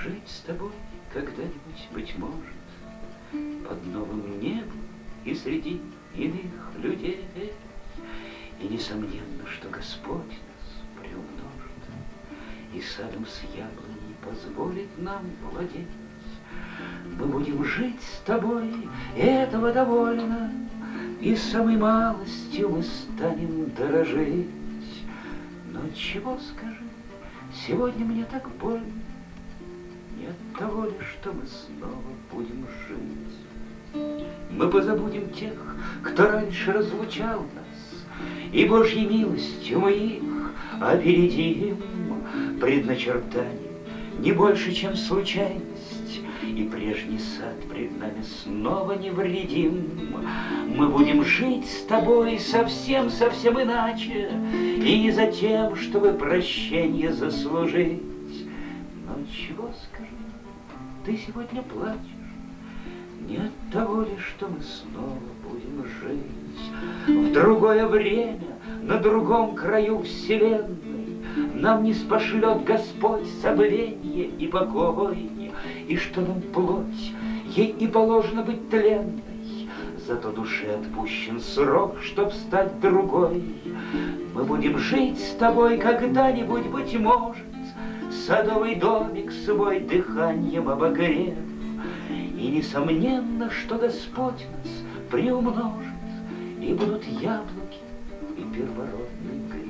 жить с тобой когда-нибудь, быть может, под новым небом и среди иных людей. И несомненно, что Господь нас приумножит, и садом с яблоней позволит нам владеть. Мы будем жить с тобой, и этого довольно, и самой малостью мы станем дорожить. Но чего, скажи, сегодня мне так больно? Не от того ли, что мы снова будем жить? Мы позабудем тех, кто раньше разлучал нас, и Божьей милостью мы их опередим. Предначертание не больше, чем случайность, и прежний сад пред нами снова невредим. Мы будем жить с тобой совсем-совсем иначе, и не за тем, чтобы прощение заслужить. Но чего, скажи, ты сегодня плачешь? Не от того ли, что мы снова будем жить в другое время, на другом краю вселенной? Нам не спошлет Господь забвенье и покой, и что нам плоть, ей и положено быть тленной, зато душе отпущен срок, чтоб стать другой. Мы будем жить с тобой когда-нибудь, быть может, садовый домик свой дыханием обогрев. И несомненно, что Господь нас приумножит, и будут яблоки и первородный грех.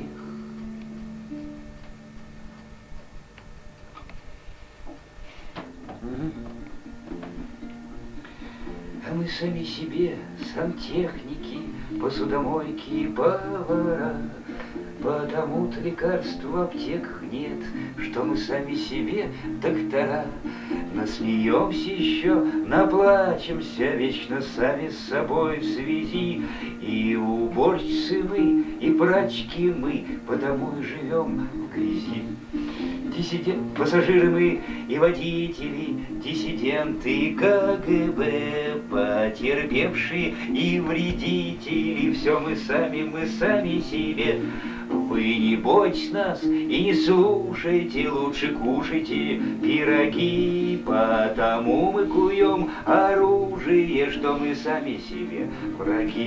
А мы сами себе, сантехники, посудомойки и повара, потому-то лекарств в аптеках нет, что мы сами себе доктора. Насмеемся еще, наплачемся вечно сами с собой в связи. И уборщицы мы, и прачки мы, потому и живем в грязи. Пассажиры мы и водители, диссиденты и КГБ, потерпевшие и вредители, все мы сами себе. Вы не бойтесь нас и не слушайте, лучше кушайте пироги, потому мы куем оружие, что мы сами себе враги.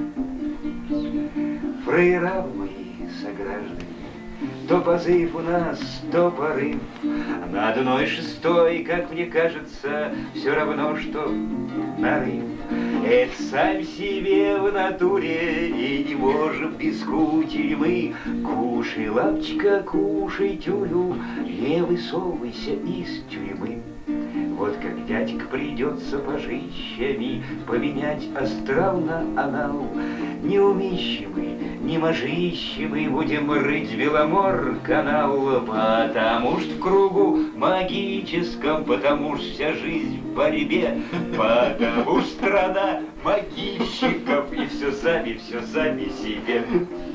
Фраера мои сограждане, то позыв у нас, то порыв. На одной шестой, как мне кажется, все равно, что нарыв. Это сам себе в натуре и не можем без кутери мы. Кушай, лапчика, кушай тюрю, не высовывайся из тюрьмы. Вот как дядька придет сапожищами поменять астрал на анал, не умищи мы, не можищи мы будем рыть Беломор-канал, потому что в кругу магическом, потому что вся жизнь в борьбе, потому что страна могильщиков, и все сами себе.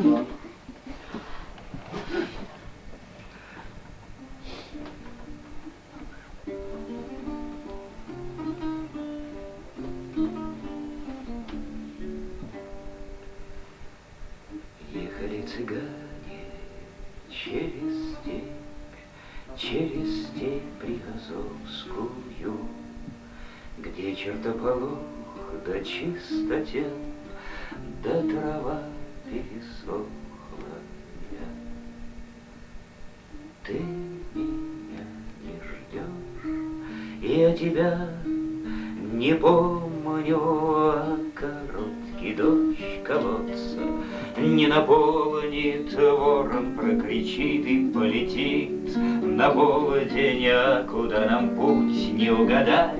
Ехали цыгане через степь Приазовскую, где чертополох да чистотен, да трава пересохла. Ты меня не ждешь, и я тебя не помню, а короткий дождь колодца не наполнит, ворон прокричит и полетит на полдень, а куда нам путь не угадать.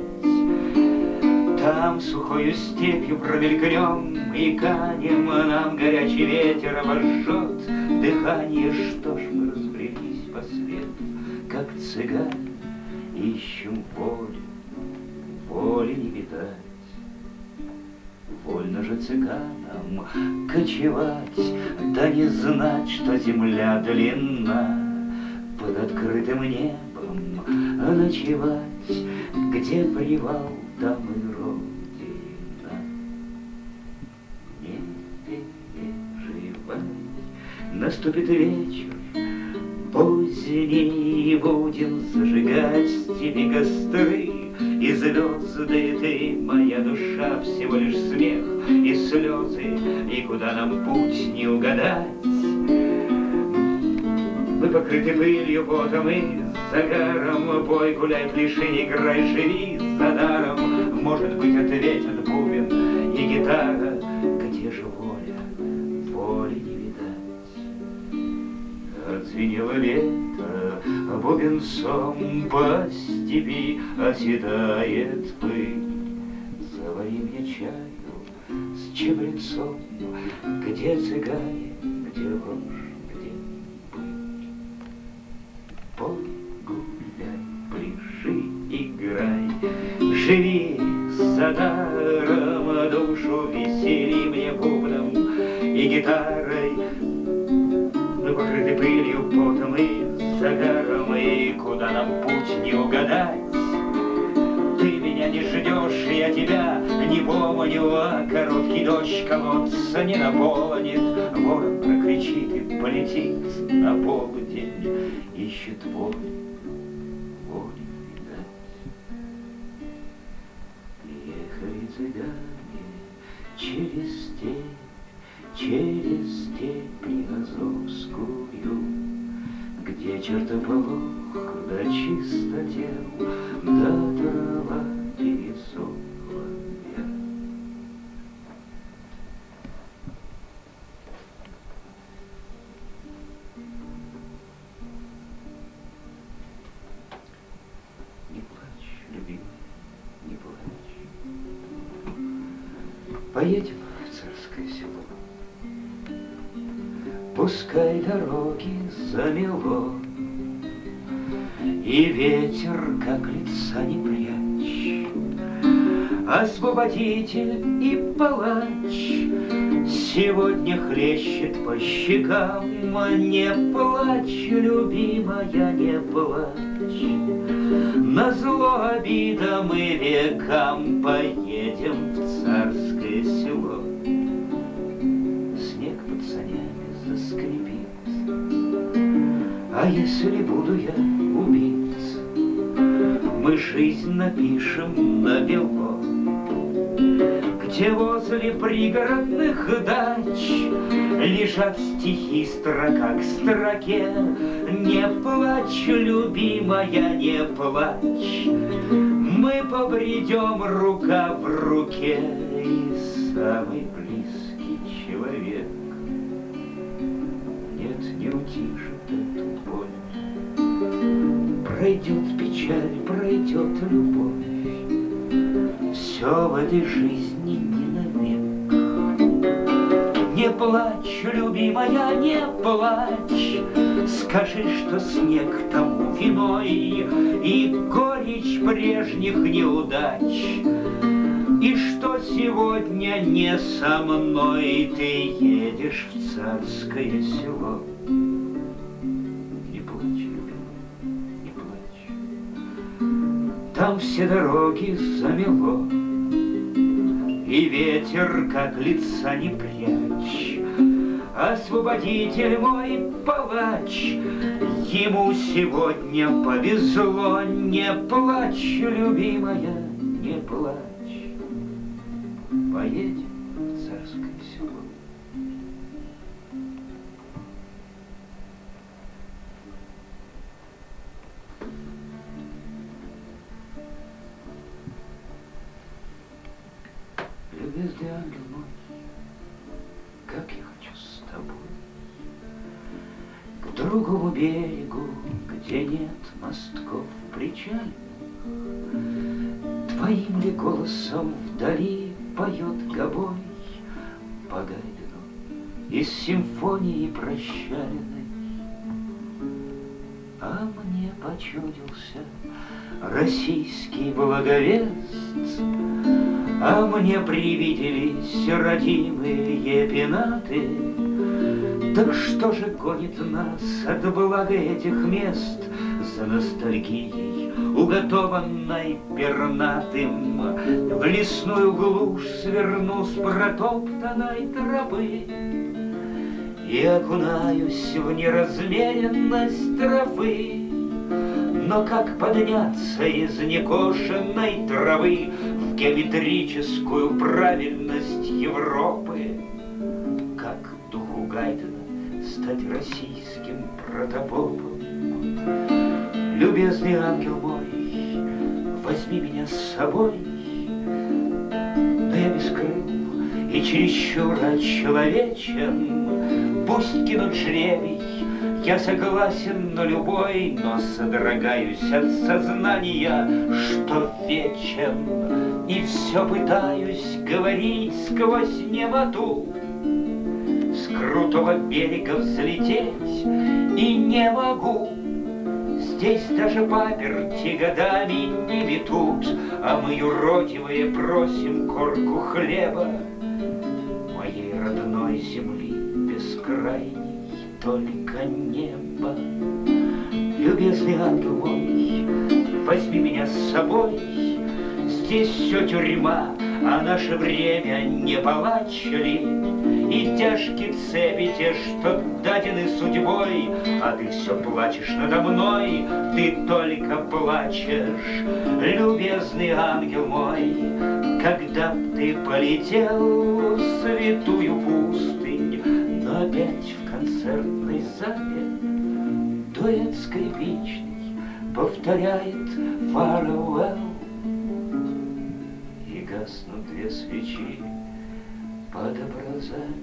Там сухою степью промелькнем и канем, нам горячий ветер обожжет дыхание. Что ж мы разбрелись по свету, как цыгане, ищем воли не видать. Вольно же цыганам кочевать, да не знать, что земля длинна, под открытым небом ночевать, где привал, там и родина. Не переживай, наступит вечер, Поздней будем зажигать тебе костры, и звезды ты, моя душа, всего лишь смех и слезы, и куда нам путь не угадать. Мы покрыты пылью, потом и загаром, бой, гуляй, пляши, играй, живи за даром. Может быть, ответит бубен и гитара, где же воля, воли не видать. Отзвенело лето бубенцом по степи, оседает пыль. Завари мне чаю с чабрецом, где цыгане, где ложь, где пыль. Пой, гуляй, пляши, играй, живи за даром, душу весели мне бубном и гитарой. Мы покрыты пылью, потом и загаром, и куда нам путь не угадать. Ты меня не ждешь, я тебя не помню, а короткий дождь колодца не наполнит. Ворон прокричит и полетит на полдень, ищет воли, воли видать. Ехали цыгане через степь, через степь Приазовскую, где чертополох да чистотел, да трава пересохла. Не плачь, любимый, не плачь. Поедем в Царское село. Пускай дороги замело, и ветер, как лица не прячь. Освободитель и палач сегодня хлещет по щекам. Не плачь, любимая, не плачь. Назло обидам и векам поедем в Царское село. Снег под санями заскрипит, а если буду я убит, мы жизнь напишем на бело, где возле пригородных дач лежат стихи строка к строке. Не плачь, любимая, не плачь, мы побредем рука в руке, и самый близкий человек не утишит эту боль. Пройдет печаль, пройдет любовь, все в этой жизни не навек. Не плачь, любимая, не плачь, скажи, что снег тому виной, и горечь прежних неудач, и что сегодня не со мной ты едешь в Царское село. Не плачь, любимый, не плачь. Там все дороги замело, и ветер, как лица не прячь. Освободитель мой палач, ему сегодня повезло. Не плачь, любимая, не плачь. Поедем в Царское село. Любезный ангел мой, как я хочу с тобой к другому берегу, где нет мостков причальных. Твоим ли голосом вдали поет гобой по Гайдену из симфонии прощальной? А мне почудился российский благовест, а мне привиделись родимые пенаты. Так что же гонит нас от блага этих мест за ностальгией, уготованной пернатым? В лесную глушь сверну с протоптанной тропы И окунаюсь в неразмеренность травы. Но как подняться из некошенной травы в геометрическую правильность Европы? Как духу Гайдена стать российским протопопом? Любезный ангел мой, возьми меня с собой, но я без крыл и чересчур отчеловечен. Пусть кинут жребий, я согласен на любой, но содрогаюсь от сознания, что вечен, и все пытаюсь говорить сквозь немоту. С крутого берега взлететь и не могу. Здесь даже паперти годами не метут, а мы, юродивые, просим корку хлеба. Моей родной земли бескрайней только небо. Любезный ангел мой, возьми меня с собой. Здесь все тюрьма, а наше время не палач ли? И тяжкие цепи те, что дадены судьбой, а ты все плачешь надо мной, ты только плачешь, любезный ангел мой. Когда б ты полетел в святую пустынь, но опять в концертной зале дуэт скрипичный повторяет farewell, и гаснут две свечи под образами.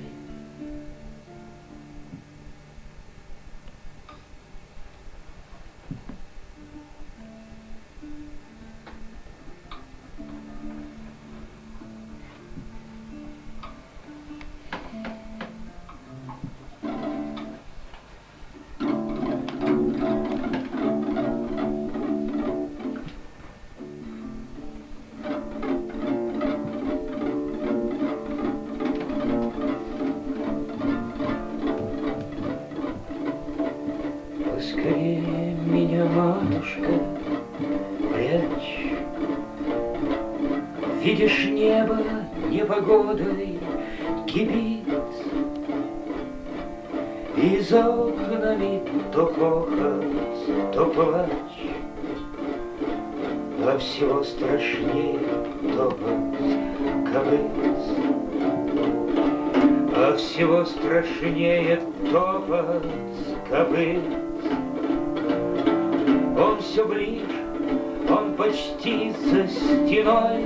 Поскорее меня, матушка, прячь. Видишь, небо непогодой кипит, и за окнами то хохот, то плач, а всего страшнее топот копыт, а всего страшнее топот копыт. Он все ближе, он почти за стеной,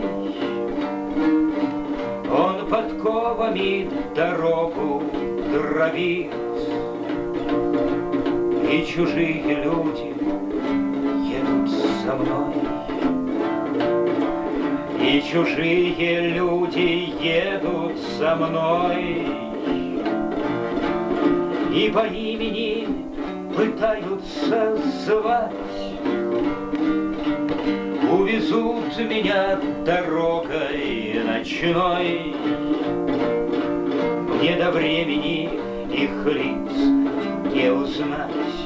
он подковами дорогу дробит, и чужие люди едут со мной, и чужие люди едут со мной, и по имени пытаются звать. Увезут меня дорогой ночной. Мне до времени их лиц не узнать.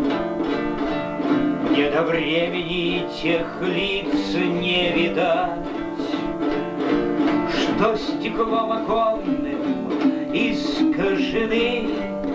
Мне до времени тех лиц не видать, что стеклом оконным искажены.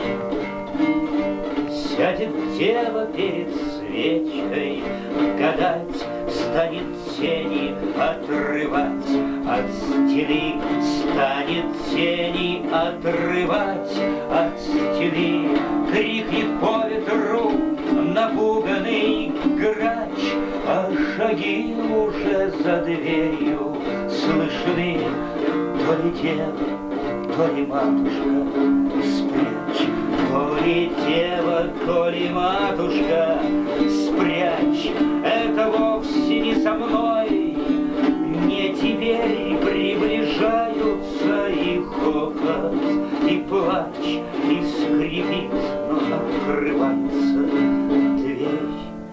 Сядет дева перед свечкой, гадать, станет тени отрывать от стены, станет тени отрывать от стены. Крикнет по ветру напуганный грач, а шаги уже за дверью слышны. То ли дева, то ли матушка, спрячь. То ли дева, то ли матушка, спрячь. Это вовсе не со мной, не теперь приближаются и хохот, и плач, и скрипит, но открывается дверь.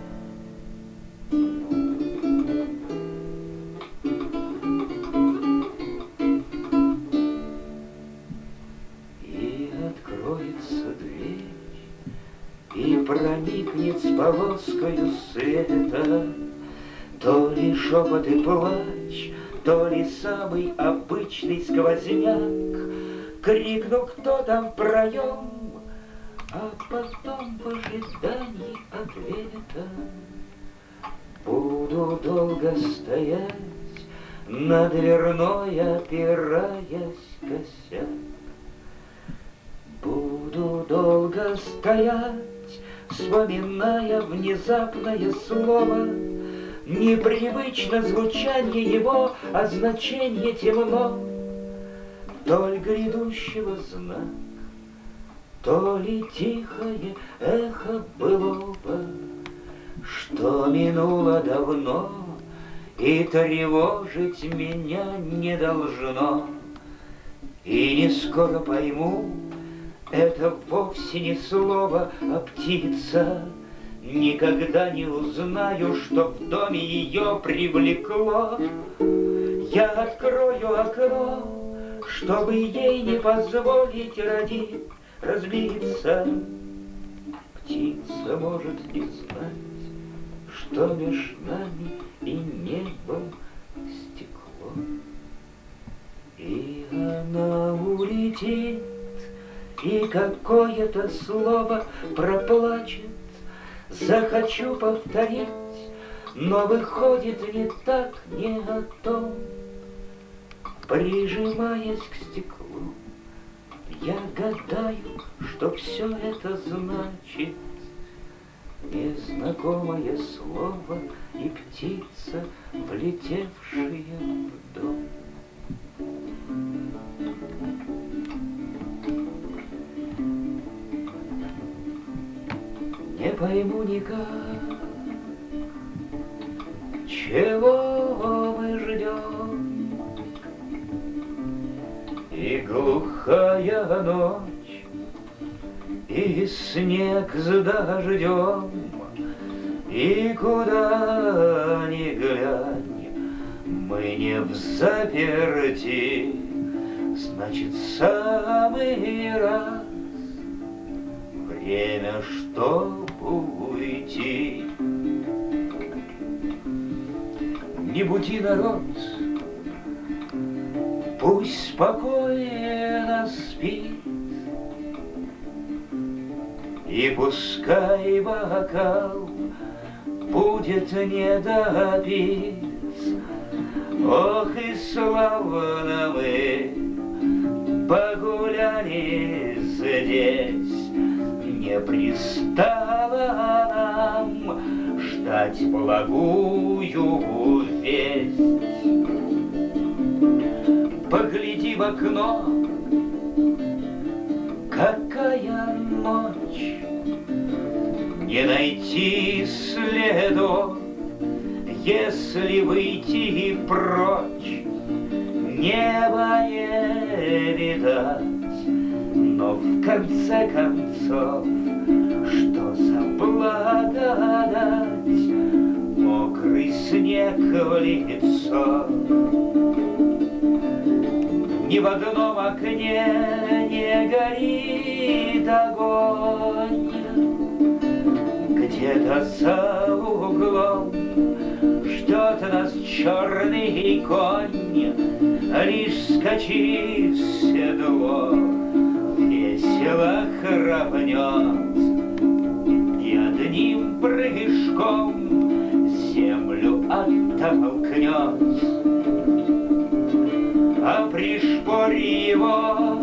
И проникнет с полоскою света то ли шепот и плач, то ли самый обычный сквозняк. Крикнул кто там в проем, А потом в ожидании ответа буду долго стоять, на дверной опираясь косяк. Буду долго стоять, вспоминая внезапное слово, непривычно звучание его, а значение темно. То ли грядущего знак, то ли тихое эхо былого, что минуло давно и тревожить меня не должно. И не скоро пойму, это вовсе не слово, а птица. Никогда не узнаю, что в доме ее привлекло. Я открою окно, чтобы ей не позволить разбиться. Птица может не знать, что меж нами и небом стекло. И она улетит, и какое-то слово проплачет. Захочу повторить, но выходит не так, не о том. Прижимаясь к стеклу, я гадаю, что все это значит. Незнакомое слово и птица, влетевшая в дом. Не пойму никак, чего мы ждем, и глухая ночь, и снег с дождем, и куда ни глянь, мы не взаперти, значит, самый раз. Время, чтоб уйти. Не буди народ, пусть спокойно спит, и пускай бокал будет недопит. Ох, и славно мы погуляли здесь. Не пристало нам ждать благую весть. Погляди в окно, какая ночь, не найти следов, если выйти прочь. Небо не видать, но в конце концов, что за благодать, мокрый снег в лицо. Ни в одном окне не горит огонь, где-то за углом ждет нас черный конь, лишь скачи в седло, весело храпнет, и одним прыжком землю оттолкнет. А пришпори его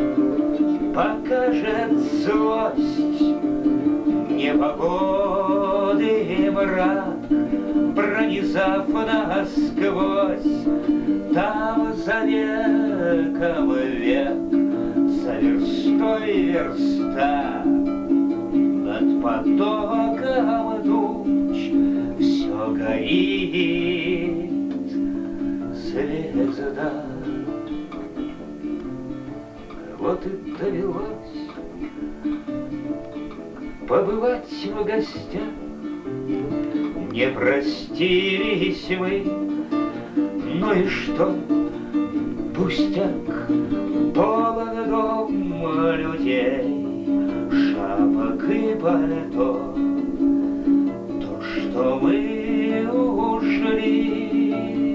покажет злость, непогоды мрак, пронизав насквозь. Там за веком век, за верстой верста, над потоком туч все горит звезда. Вот и довелось побывать в гостях. Не простились мы, ну и что, пустяк, полон дом людей, шапок и пальто. То, что мы ушли,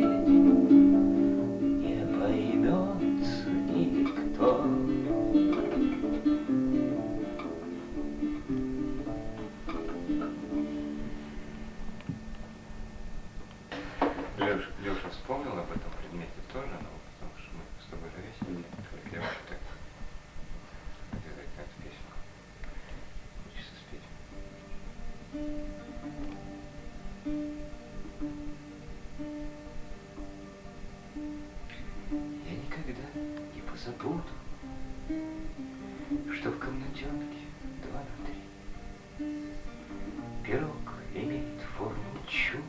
не поймет никто. Я никогда не позабуду, что в комнатенке 2 на 3 пирог имеет форму чуда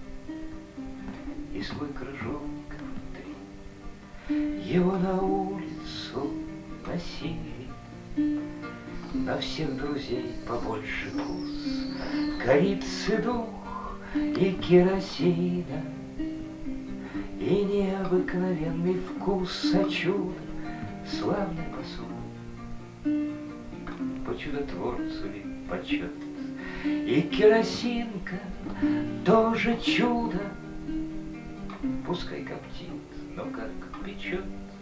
и свой крыжовник внутри. Его на улицу носили, на всех друзей побольше вкус, корицы дух и керосина, и необыкновенный вкус, а чудо славной посуды. По чудотворцу ли почет, и керосинка тоже чудо. Пускай коптит, но как печет.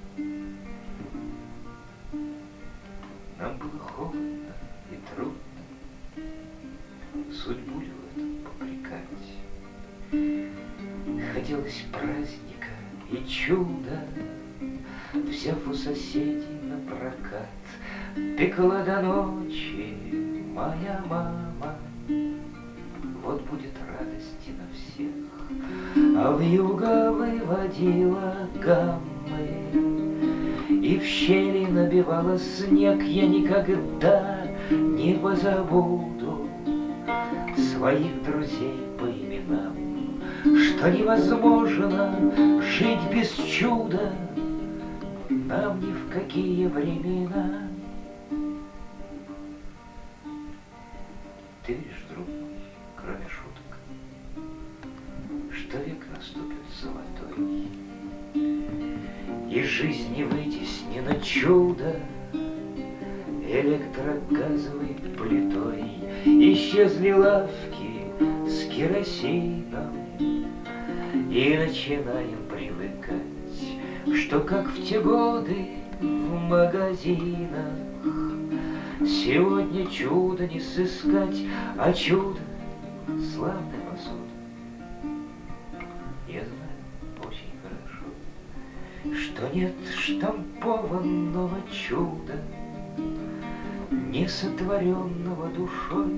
Нам было холодно и трудно судьбу ли в этом попрекать. Хотелось праздника и чуда, взяв у соседей на прокат. Пекла до ночи моя мама, вот будет радости на всех. А вьюга выводила гаммы, и в щели набивала снег. Я никогда не позабуду своих друзей по именам, что невозможно жить без чуда нам ни в какие времена. Ты видишь, друг мой, кроме шуток, что век наступит золотой, и жизни вытеснено чудо электрогазовой плитой. Исчезли лавки с керосином, и начинаем привыкать, что как в те годы в магазинах сегодня чудо не сыскать, а чудо славной посуды. Я знаю очень хорошо, что нет штампованного чуда, не сотворенного душой.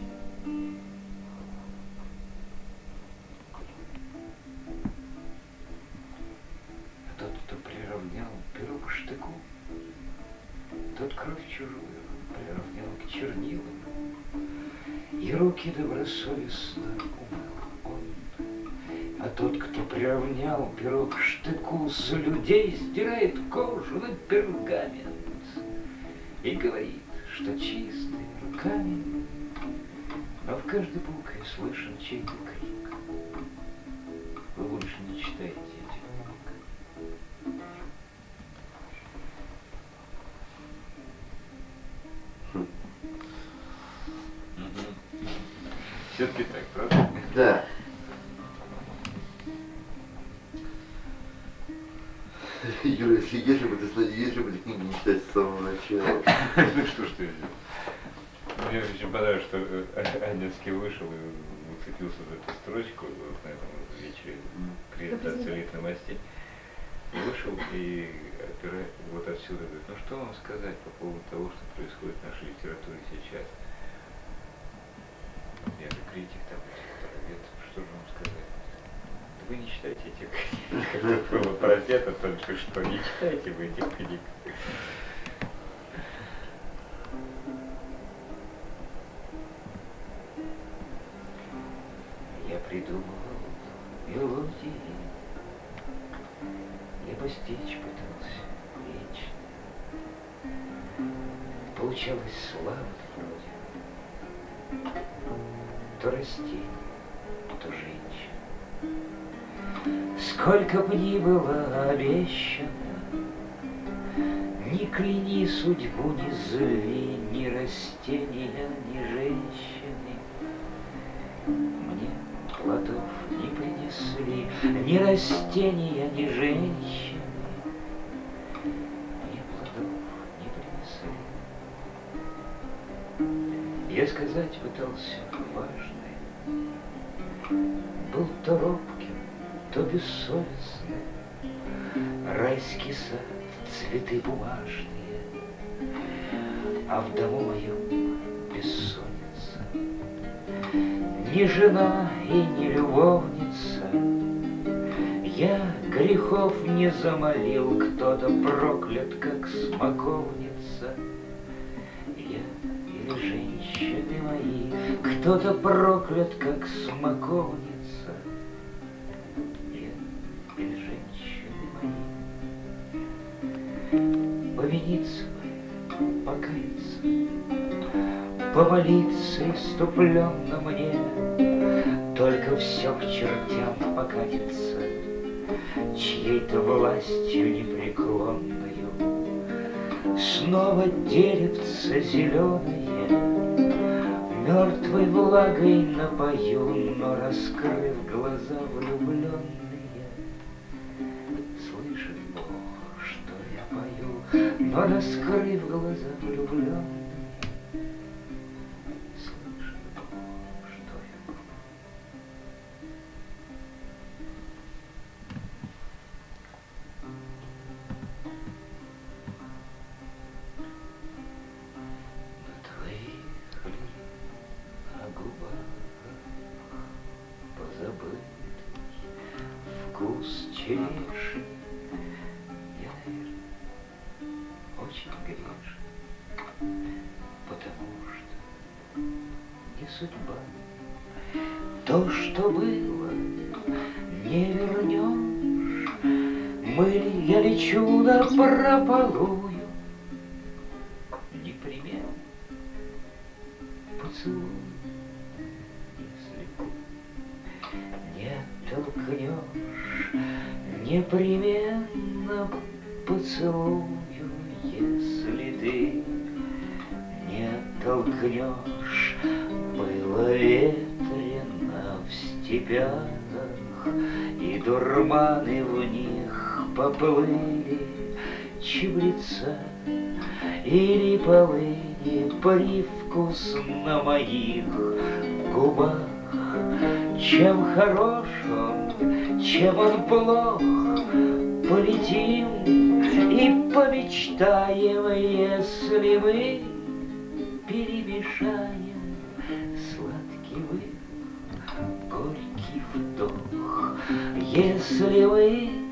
А тот, кто приравнял пирог к штыку, тот кровь чужую приравнял к чернилам, и руки добросовестно умыл он. А тот, кто приравнял пирог к штыку, с людей сдирает кожу на пергамент и говорит, что чистыми руками, но в каждой букве слышен чей-то крик. Вы больше не читаете этих букв. Все-таки так, правда? Да. Юра, если бы ты книгу не читать с самого начала. Ну что ж ты делаешь? Мне очень понравилось, что Анинский вышел и уцепился за эту строчку вот на этом вечере презентации «Лет новостей». Вышел и вот отсюда говорит, ну что вам сказать по поводу того, что происходит в нашей литературе сейчас? Я же критик, там, литературовед, что же вам сказать? Да вы не читаете этих книг, как было про это только что, не читайте вы этих книг. Я придумывал мелодии, я постичь пытался вечно. Получалось славно вроде. То растение, то женщина. Сколько б ни было обещано, ни кляни судьбу, ни зови, ни растения, ни женщины. Мне плодов не принесли, ни растения, ни женщины. Мне плодов не принесли. Я сказать пытался важное, был то робким, то бессовестным. Райский сад, цветы бумажные, а в дому моем бессонница. ни жена и не любовница. Я грехов не замолил, кто-то проклят, как смоковница. Я или женщины мои, кто-то проклят, как смоковница. Я или женщины мои. Повиниться бы, покаяться, помолиться иступленно мне, только все к чертям покатится чьей-то властью непреклонною. Снова деревце зеленое мертвой влагой напою, но раскрыв глаза влюбленные, слышит Бог, что я пою, но раскрыв глаза влюбленные. Вкус черешни, я, наверное, очень грешен, потому что не судьба. То, что было, не вернешь. Я лечу напропалую, непременно поцелуй, если не оттолкнешь. Непременно поцелую, если ты не оттолкнешь. Было ветрено в степях, и дурманы в них поплыли, чебреца или полыни, привкус на моих губах. Чем хорош он, чем он плох, полетим и помечтаем, если мы перемешаем сладкий выдох, горький вдох. Если мы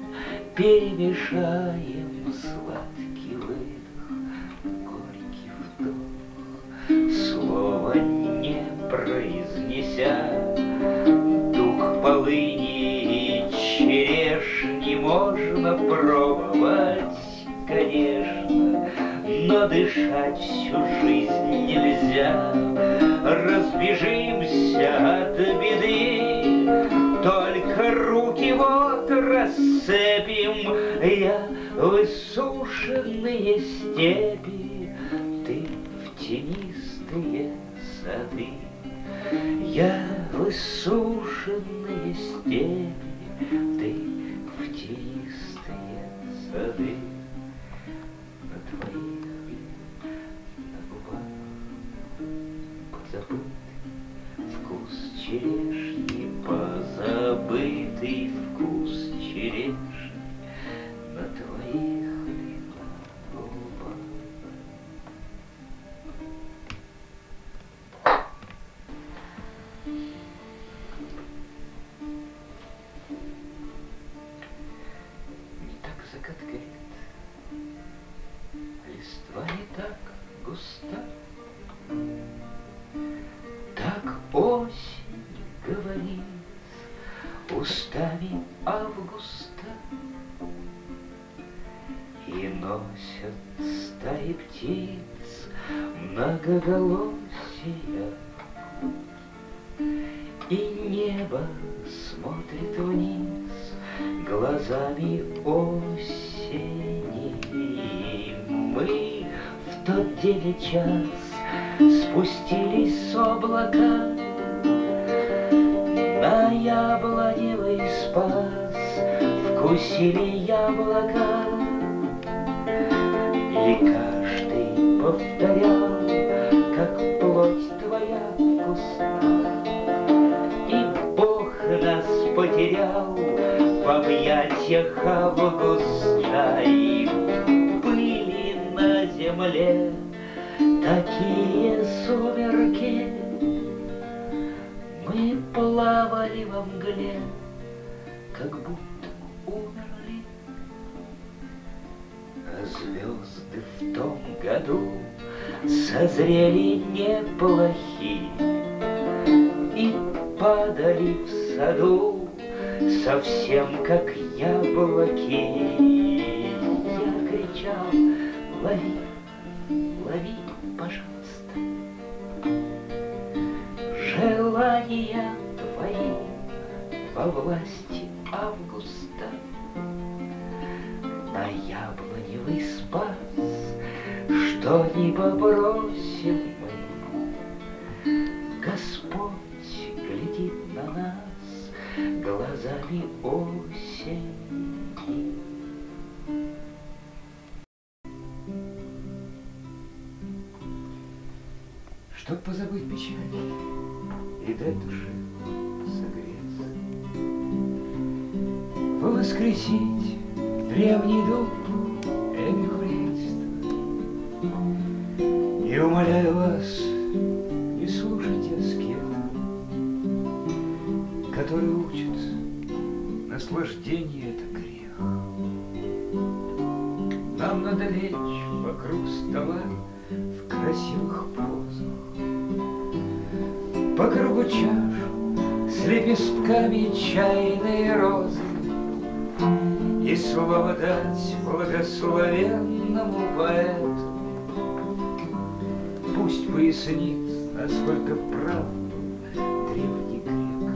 перемешаем сладкий выдох, горький вдох, слова не произнеся, дух полыни и черешни можно пробовать, конечно, но дышать всю жизнь нельзя. Разбежимся от беды, только руки вот расцепим. Я высушенные степи, ты в тенистые сады. Я высушенные степи, ты в тенистые сады. На твоих на губах позабытый вкус черешни, позабытый вкус черешни. На твоих на губах. Закат горит, листва не так густа, так осень говорит устами августа, и носят стаи птиц многоголосия, и небо смотрит вниз глазами осени. Мы в тот день и час спустились с облака на яблоневый спас, вкусили яблока, и каждый повторял, как плоть твоя вкусна. И Бог нас потерял в объятиях августа, и были на земле такие сумерки. Мы плавали во мгле, как будто умерли. А звезды в том году созрели неплохие и падали в саду совсем как яблоки. Я кричал: лови, лови, пожалуйста, желания твои во власти августа. На яблоневый спас, что не попросим мы, Господь глядит на нас глазами осени. Чтоб позабыть печаль и дать душе согреться, воскресить древний дуб эпикурейства. И умоляю вас, не слушайте аскета, который учит наслаждение — это грех. Нам надо лечь вокруг стола в красивых позах, по кругу чаш с лепестками чайной розы, и слово дать благословенному поэту. Пусть пояснит, насколько прав был древний грек.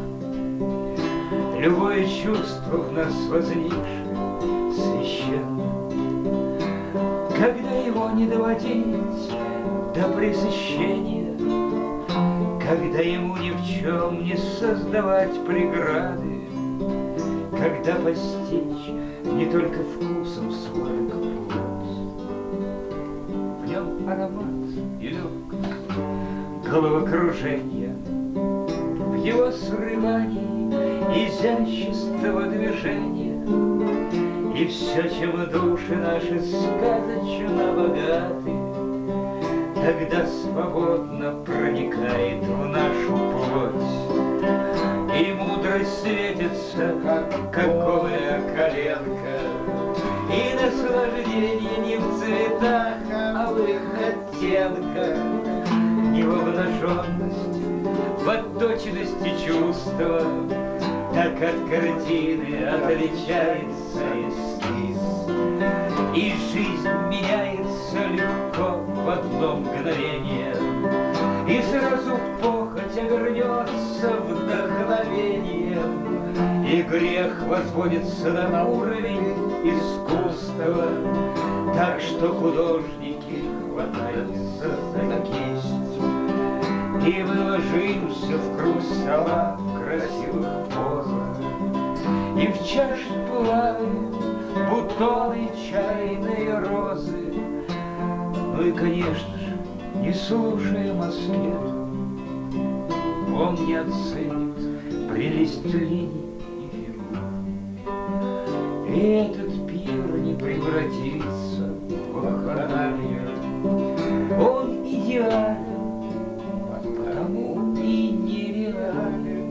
Любое чувство в нас возникшее священно, когда его не доводить до пресыщения, когда ему ни в чем не создавать преграды, когда постичь не только вкусом сладок плод. В нем аромат и легкость, головокружение, в его срывании изящество движения, и все, чем души наши сказочно богаты, тогда свободно проникает в нашу плоть, и мудрость светится, как голая коленка, и наслаждение не в цветах, а в их оттенках, не в обнаженности, в отточенности чувства, так от картины отличается эскиз, и жизнь меняется легко в одно мгновение, и сразу похоть обернется вдохновением, и грех возводится на уровень искусства, так что художники хватаются за кисть, и мы ложимся в круг стола в красивых позах, и в чаше плавают бутоны чайной розы. Ну и, конечно же, не слушая Москву, он не оценит прелесть линий и фигур, и этот пир не превратится в вакханалию. Он идеален, потому и нереален,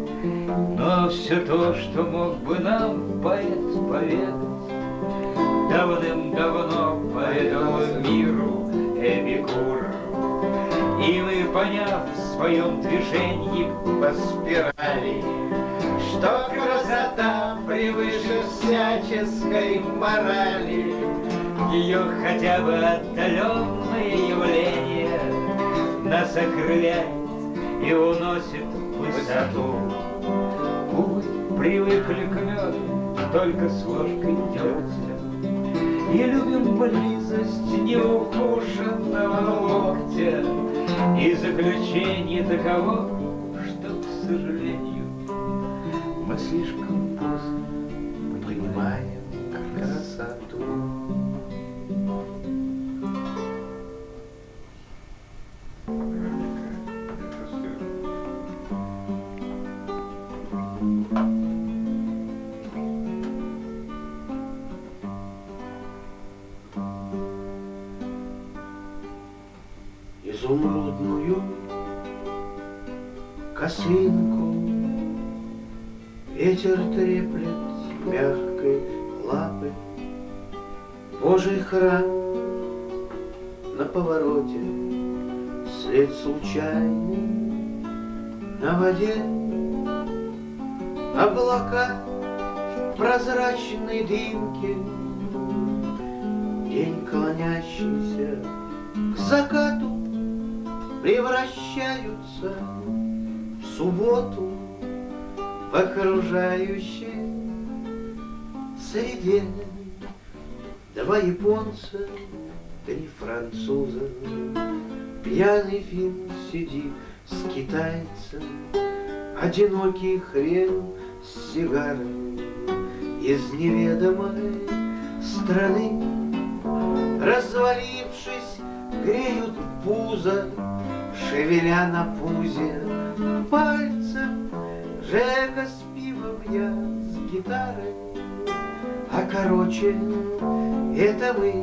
но все то, что мог бы нам поэт поведать, давным-давно поведал миру Эпикур. И мы, поняв в своем движении по спирали, что красота превыше всяческой морали, ее хотя бы отдаленное явление нас окрыляет и уносит в высоту. Увы, привыкли к меду только с ложкой дегтя, и любим близость неукушенного локтя, и заключение таково, что, к сожалению, мы слишком поздно понимаем красоту. Изумрудную косынку ветер треплет мягкой лапы. Божий храм на повороте, след случайный на воде. Облака в прозрачной дымке, день, клонящийся к закату, превращаются в субботу в окружающей среде. Два японца, три француза, пьяный финн сидит с китайцем, одинокий хрен с сигарой из неведомой страны. Развалившись, греют пузо, шевеля на пузе пальцем. Жека с пивом, я с гитарой, а короче это мы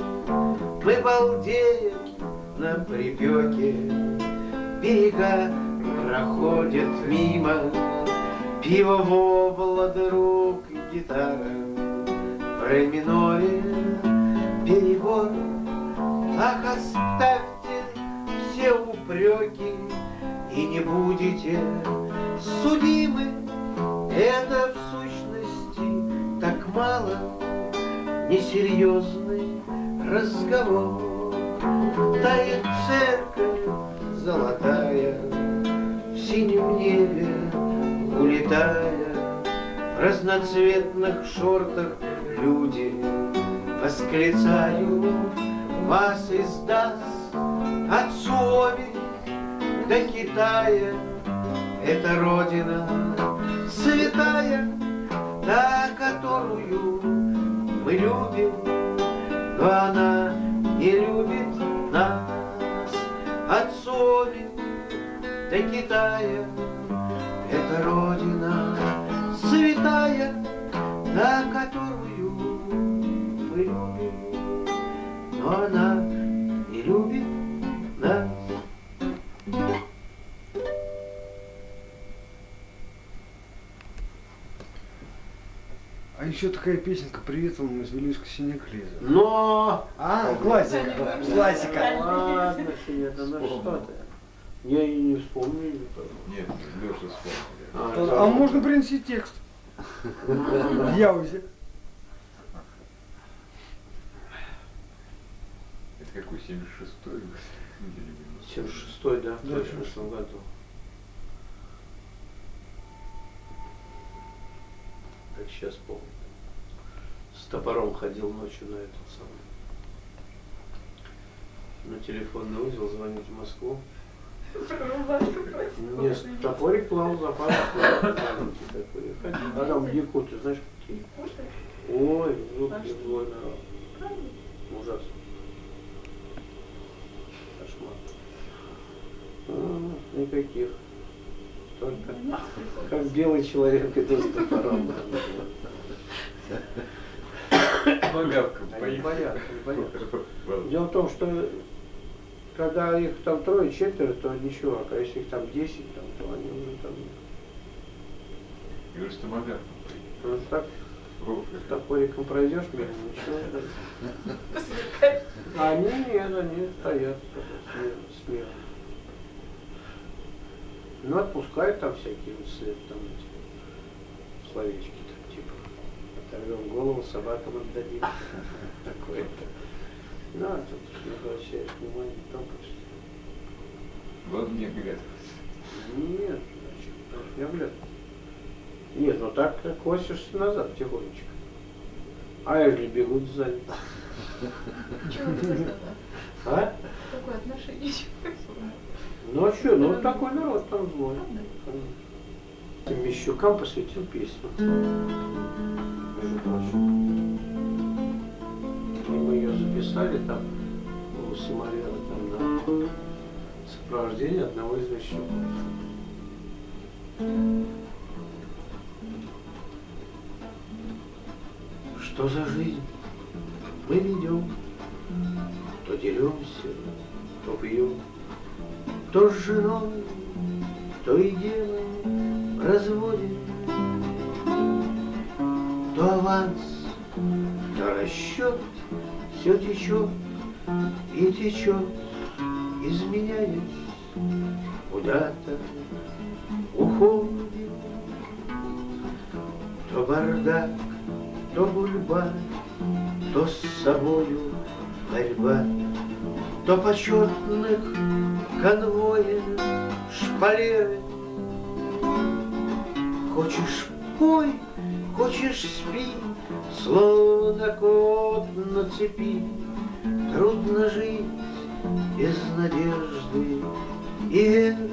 балдеем на припеке. Берега проходят мимо, пиво вобла, друг, гитара, в ре миноре перебор. Ах, оставьте все упреки и не будете судимы. Это в сущности так мало, несерьезный разговор. Тает церковь золотая в синем небе, улетая. В разноцветных шортах люди восклицают: вас издаст от Суоми до Китая. Это родина святая, та, которую мы любим, но она не любит нас. От Суоми до Китая это родина святая, та, которую мы любим, но она не любит нас. А еще такая песенка «Привет вам из Вилюйска Синеклиза». Но! Классика, классика. Ладно, Синеда, ну что ты? Я и не вспомню. Нет, Леша вспомнил. А можно принести текст в Яузе. Это какой, 76-й? 76-й, да, в 76 году. Как сейчас помню. С топором ходил ночью на этот самый. На телефонный узел, звонить в Москву. Мне топорик плавал, запас. А там якуты, знаешь, какие? Ой, зубки злой народ. Ужасно. Кошмар. Никаких. Только как белый человек иду с топором. Они боятся, Дело в том, что когда их там трое-четверо, то ничего, а если их там 10, то они уже там... Говоришь, что могат. Ну так, с топориком пройдешь мимо, ничего. А они нет, они стоят смело. Ну, отпускают там всякие вот след, там эти словечки, там, типа, оторвем голову, собакам отдадим. Такое-то. Ну, а тут не обращаешь внимания, только что. Вот не оглядывайся. Нет, значит, не оглядывайся. Нет, ну так косишься назад тихонечко. А если бегут сзади? Чего вы сказали? А? Какое отношение? Ну а что, ну такой народ там злой. Мещукам посвятил песню. Между прочим. И мы ее записали там у Самарена там на сопровождение одного из Мещуков. Что за жизнь мы ведем? То деремся, то пьем, то с женой, то и дело разводит. То аванс, то расчет, все течет и течет, изменяясь, куда-то уходит. То бардак, то гульба, то с собою борьба, то почетных конвоев шпалеры. Хочешь пой, хочешь спи, словно кот на цепи. Трудно жить без надежды и веры.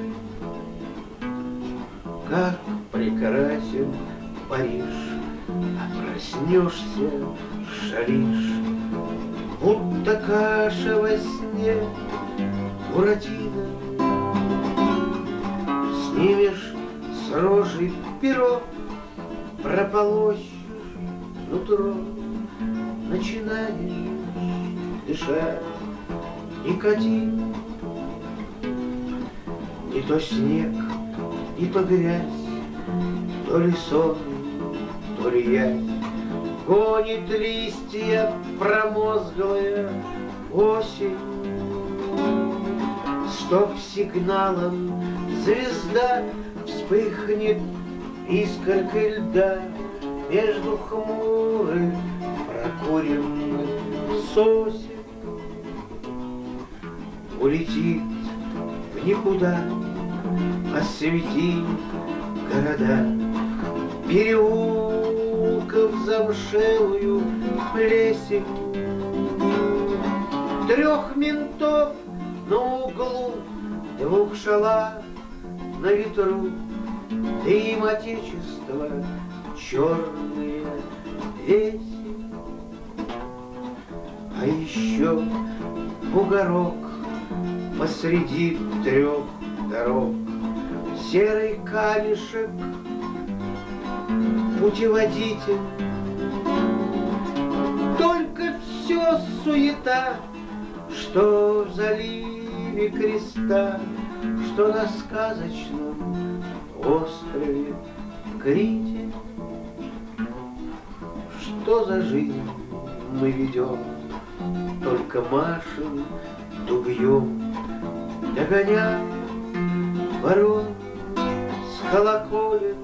Как прекрасен Париж, а проснешься, шалишь, будто каша во сне, буратино. Снимешь с рожи перо, прополощешь нутро, начинаешь дышать никотин. Не то снег, не то грязь, то ли сон, то ли ясь, гонит листья промозглая осень. Стоп-сигналом звезда вспыхнет искоркой льда между хмурых прокуренных сосен. Улетит в никуда, осветит города, переулков замшелую плесень. 3 ментов на углу, 2 шалаш на ветру, дым отечества, черные веси. А еще бугорок посреди 3 дорог, серый камешек, путеводитель. Только все суета, что в заливе Креста, что на сказочном острове Крите. Что за жизнь мы ведем, только машем дугьем, догоняя ворон с колоколен.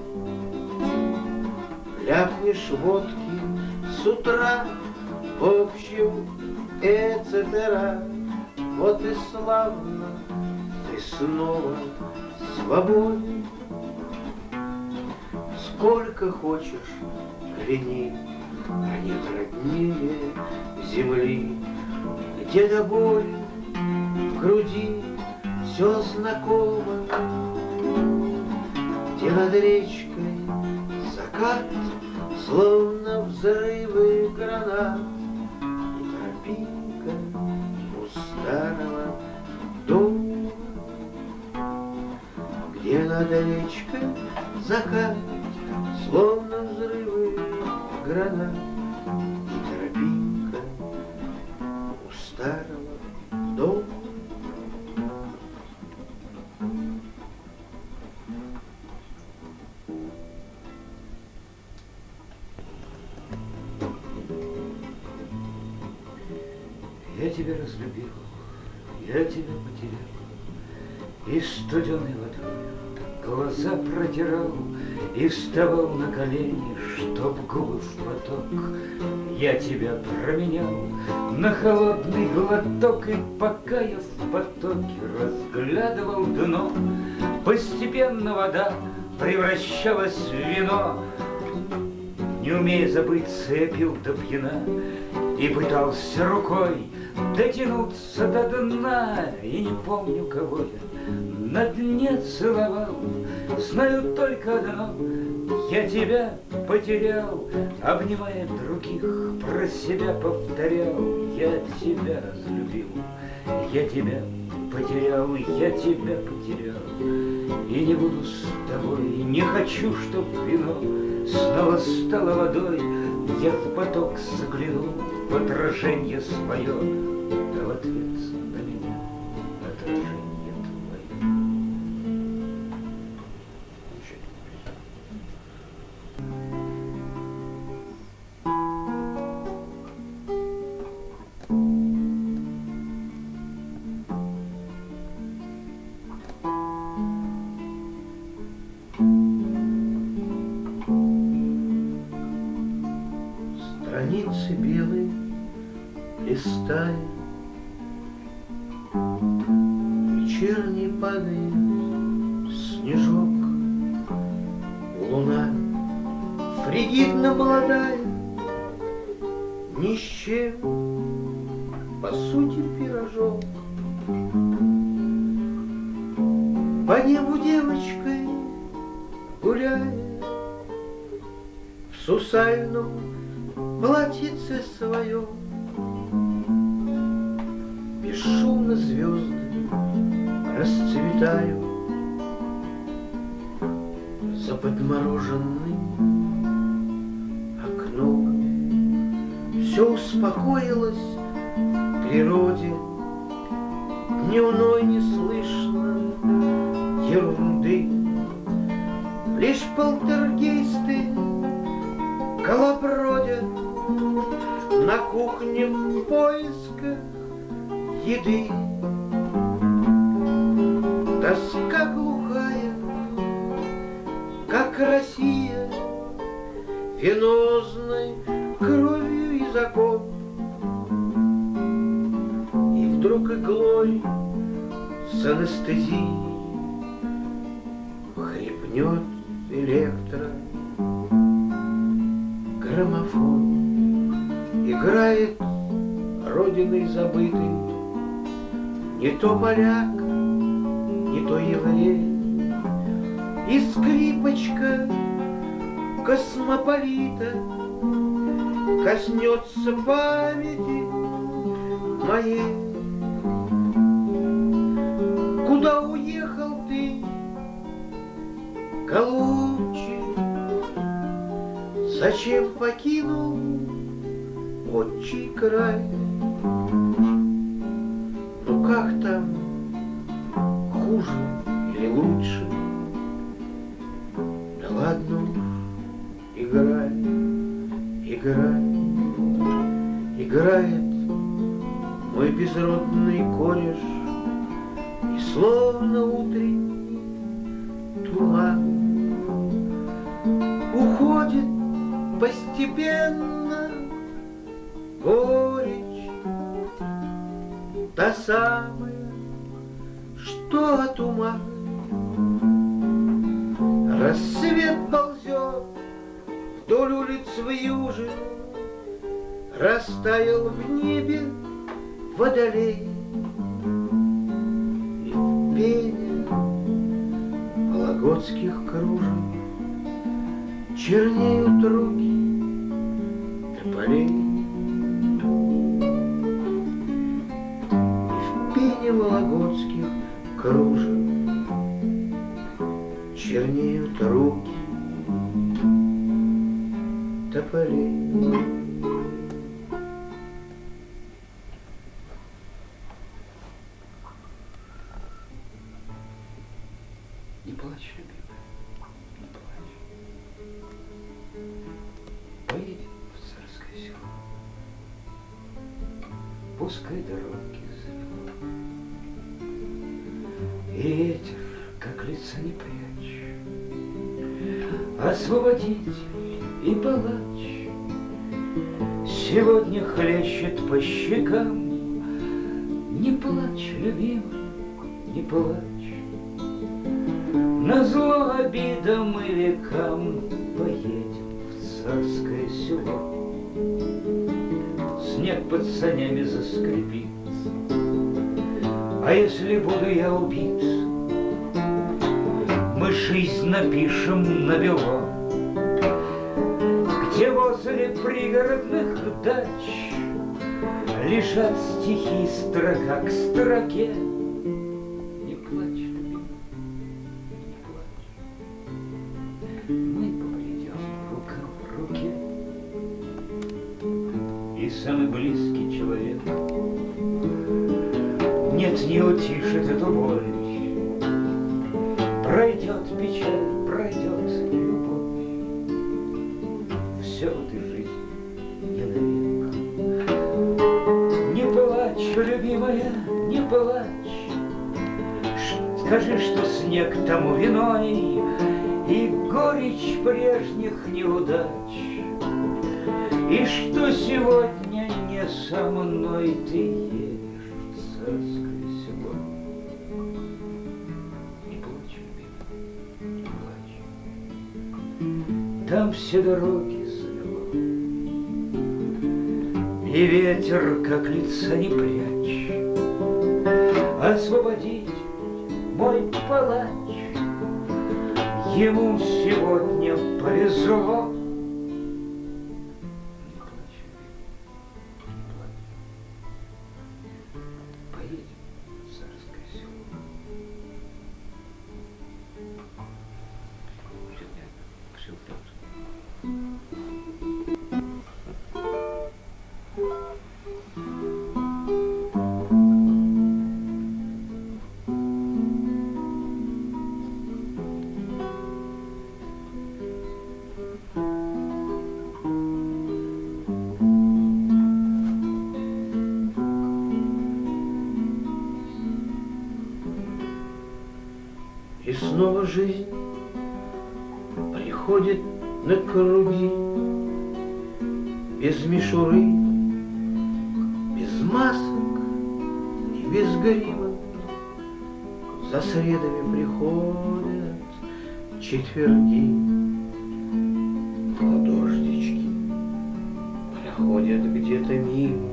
Ляпнешь водки с утра, в общем, эцетера. Вот и славно, ты снова свободен. Сколько хочешь, кляни, а нет роднее земли, где до боли в груди все знакомо, где над речкой закат, словно взрывы гранат, и тропинка у старого дома, где над речкой закат, словно взрывы гранат, и тропинка у старого дома. Я тебя разлюбил, я тебя потерял, и студеной водой глаза протирал, и вставал на колени, чтоб губы в платок. Я тебя променял на холодный глоток, и пока я в потоке разглядывал дно, постепенно вода превращалась в вино. Не умея забыться, я пил до пьяна и пытался рукой дотянуться до дна. И не помню, кого я на дне целовал, знаю только одно: я тебя потерял. Обнимая других, про себя повторял: я тебя разлюбил, я тебя потерял, я тебя потерял. И не буду с тобой, не хочу, чтоб вино снова стало водой. Я в поток заглянул в отражение свое, а в ответ на меня отражение твое. страницы белые листая, вечерний падает снежок, луна фригидно молодая, ни с чем, по сути, пирожок. По небу девочкой гуляя, в сусальном платьице своем, бесшумно звезды расцветают за подмороженным окном. Все успокоилось в природе, дневной не слышно ерунды. Лишь полтергейсты колобродят на кухне в поисках еды. Тоска глухая, как Россия, венозной кровью и закон. И вдруг иглой с анестезией хрипнет граммофон. Играет родиной забытой не то поляк, не то еврей, и скрипочка космополита коснется памяти моей. Куда уехал ты, голубчик? Зачем покинул отчий край? Ну как там, хуже или лучше? Да ладно уж, играй, играй. Играет мой безродный кореш, и словно утренний туман уходит постепенно горечь, та самая, что от ума. Рассвет ползет вдоль улиц вьюжин, растаял в небе водолей, и в пене вологодских кружев чернеют руки тополей. И в пене вологодских кружев чернеют руки тополей. Не плачь, любимая, не плачь. Поедем в царское село. Пускай дороги завело. И ветер, как лица не прячь, освободитель и палач сегодня хлещет по щекам. Не плачь, любимый, не плачь. Назло обидам и векам поедем в царское село. Снег под санями заскрипит, а если буду я убит, мы жизнь напишем на бело, где возле пригородных дач лежат стихи строка к строке. Не плачь, любимый, не плачь. Мы побредем рука в руке, и самый близкий человек нет, не утишит эту боль. Пройдет печаль, пройдет любовь. Все в этой жизни не навек. Не плачь, любимая, не плачь. Скажи, что снег тому виной и горечь прежних неудач. И что сегодня не со мной ты едешь в царское село. Не плачь, любимый, не плачь. Там все дороги замело, и ветер, как лица не прячь. Освободить мой палач, ему сегодня повезло. И снова жизнь приходит на круги, без мишуры, без масок и без грима. За средами приходят четверги, дождички проходят где-то мимо.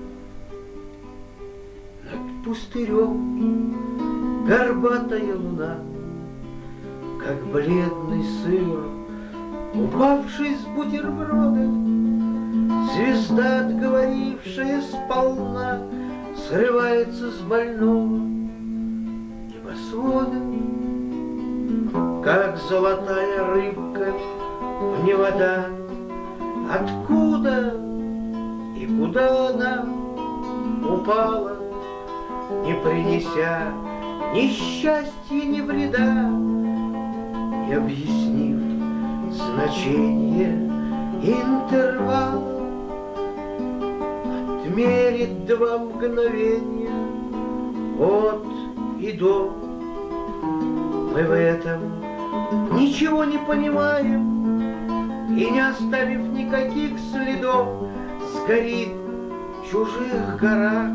Над пустырем горбатая луна, как бледный сыр, упавший с бутерброда, звезда, отговорившая сполна, срывается с больного небосвода, как золотая рыбка вне вода. Откуда и куда она упала, не принеся ни счастья, ни вреда, не объяснив значение интервала, отмерит 2 мгновения от и до. Мы в этом ничего не понимаем, и, не оставив никаких следов, сгорит в чужих горах.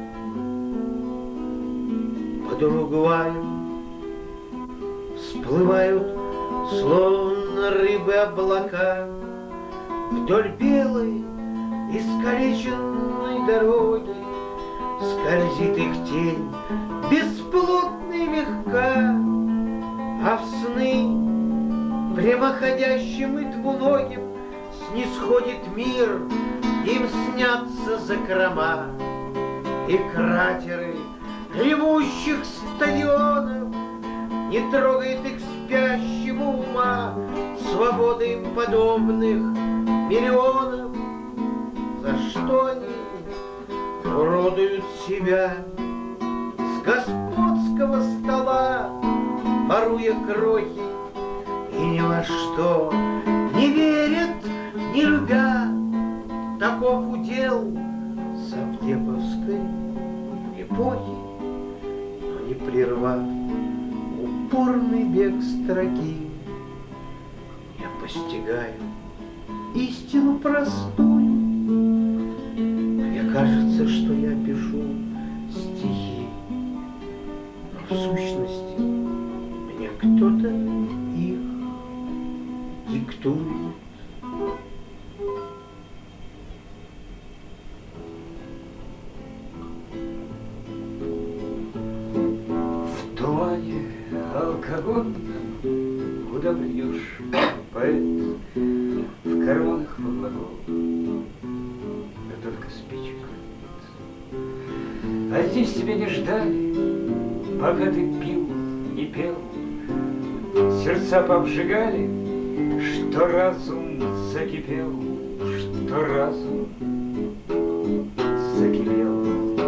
Под Уругваем всплывают, словно рыбы, облака. Вдоль белой искалеченной дороги скользит их тень, бесплотна и легка. А в сны прямоходящим и двуногим снисходит мир, им снятся закрома и кратеры ревущих стадионов. Не трогает их спящего ума свобода им подобных миллионов. За что они уродуют себя с господского стола, воруя крохи, и ни во что не верят, не любя. Таков удел совдеповской эпохи, но не прервав упорный бег строки, я постигаю истину простую. Мне кажется, что я пишу стихи, но в сущности мне кто-то их диктует. В тумане алкогольном, куда бьешь, поэт, в карманах фурлагов, да только спичек нет. А здесь тебя не ждали, пока ты пил, не пел. Сердца пообжигали, что разум закипел, что разум закипел.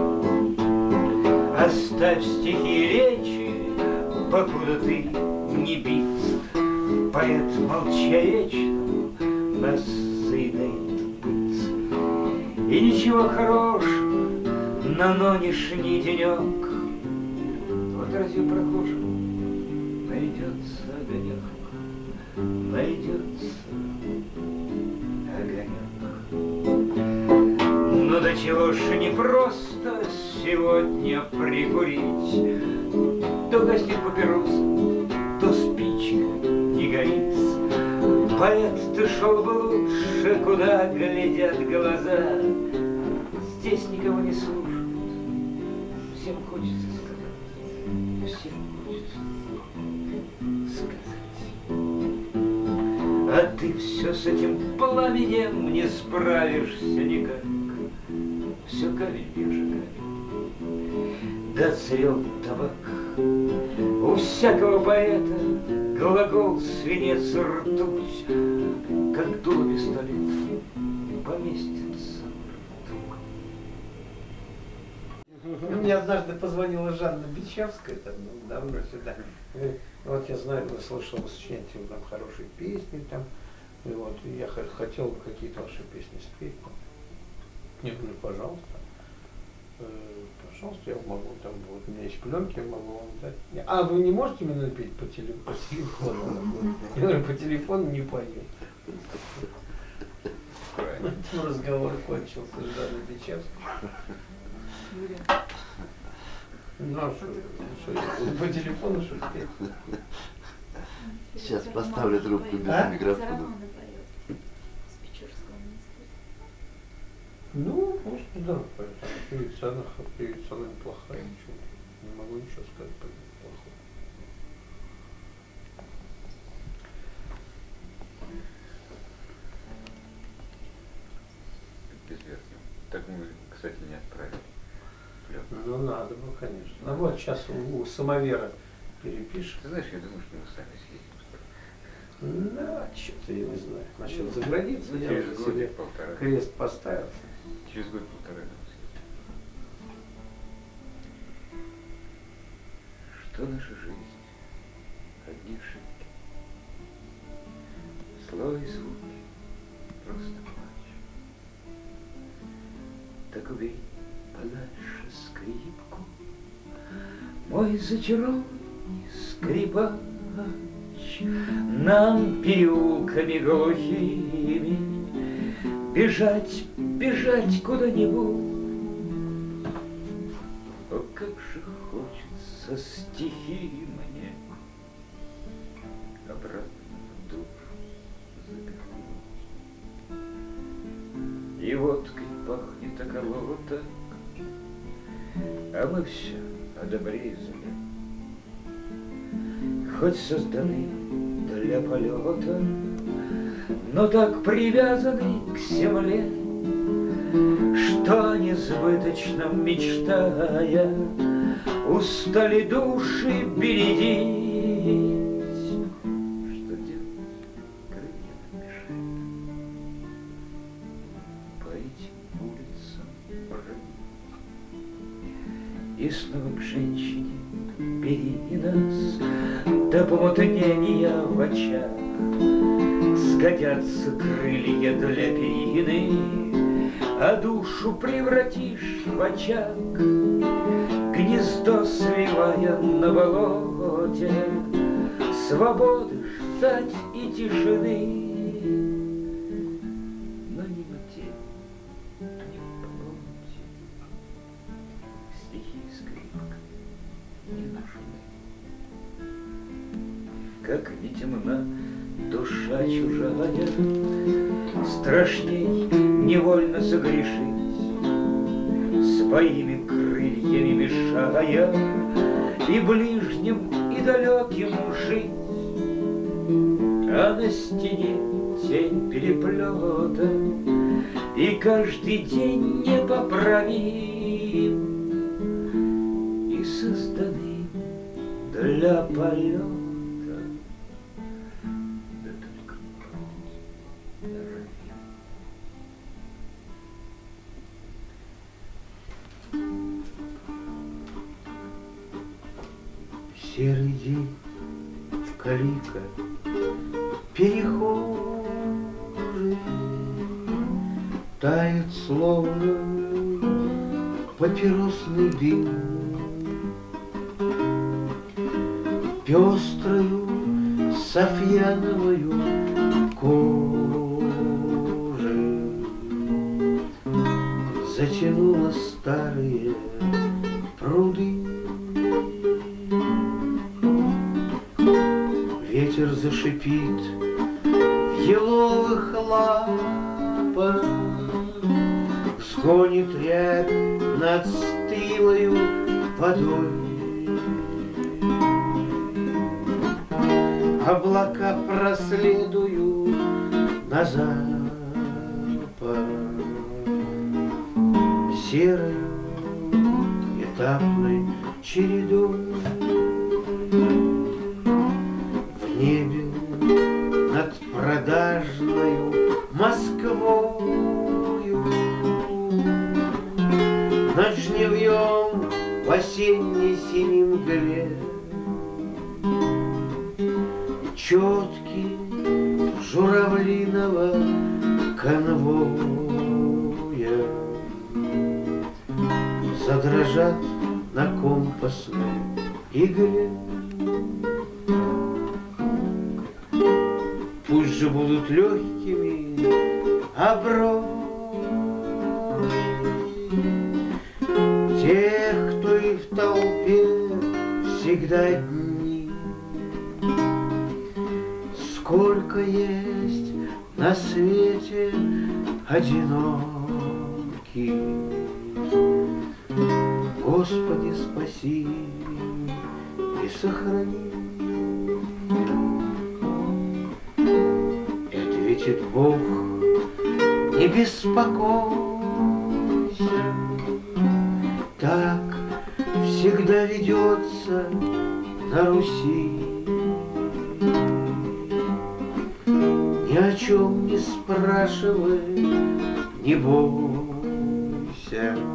Оставь стихи и речи, покуда ты не бит. Поэт молчавечно нас заедает быт. И ничего хорошего на нынешний денек. Вот разве прохожим найдется огонек, найдется огонек. уж не просто сегодня прикурить. То гаснет папироса, то спичка не горит. Поэт, ты шел бы лучше, куда глядят глаза. Здесь никого не слушают, всем хочется сказать, всем хочется сказать. А ты все с этим пламенем не справишься никак. Все камень ближе камень. Дозрел табак. У всякого поэта глагол, свинец, ртуть, как дуло пистолет, поместится вдруг. Мне однажды позвонила Жанна Бичевская, там, давно сюда. Вот я знаю, вы слышал, вы сочиняете там хорошие песни, там, и вот, и я хотел бы какие-то ваши песни спеть. Я говорю, пожалуйста. Пожалуйста, я могу, там, вот у меня есть пленки, я могу вам дать. А вы не можете меня петь по телефону? Я говорю, по телефону не пою. Разговор кончился с Жанной Бичевской. Ну а что, по телефону что петь? Сейчас поставлю трубку без микрофона. Ну, просто да, певица она неплохая, ничего, не могу ничего сказать по ней плохого. Без верхнего. Так мы, кстати, не отправили. Ну надо бы, конечно. Ну вот сейчас у самовера перепишем. Ты знаешь, я думаю, что мы сами съедем скоро. Да, что-то я не знаю. Насчет за границей я уже себе полтора. крест поставил. Через год-полтора нам съедем. Что наша жизнь? Одни ошибки. Слова и звуки. Просто плач. Так убей подальше скрипку, мой зачарованный скрипач. Нам переулками глухими бежать, бежать куда-нибудь. О, как же хочется стихи мне обратно в душу запихнуть. И водкой пахнет околоток, а мы все одобрезали. Хоть созданы для полета, но так привязаны к земле, что о несбыточном мечтая устали души бередить. Что делать? Крылья мешают по этим улицам бродить. И снова к женщине бери нас до помутнения в очах. Сгодятся крылья для перины, а душу превратишь в очаг. Гнездо свивая на болоте, свободы ждать и тишины. Но ни в те, ни в плоти стихи и скрипка не нужны. Как не темна душа чужая, страшней невольно согрешить, своими крыльями мешая и ближним, и далеким жить. А на стене тень переплета, и каждый день непоправим, и созданы для полета. Серый день, калика, перехожий, тает словно папиросный дым. Пестрою софьяновою кожей затянуло старые пруды. Ветер зашипит в еловых лапах, сгонит рябь над стылою водой. Облака проследуют на запад серой этапной чередой. В небе над продажною Москвою, над жневьем в осенней синей мгле четки журавлиного конвоя задрожат на компасной игле. Пусть же будут легкими оброи тех, кто и в толпе всегда дни. Сколько есть на свете одиноких, Господи, спаси и сохрани. Ответит Бог, не беспокойся, так всегда ведется на Руси. Ни о чем не спрашивай, не бойся,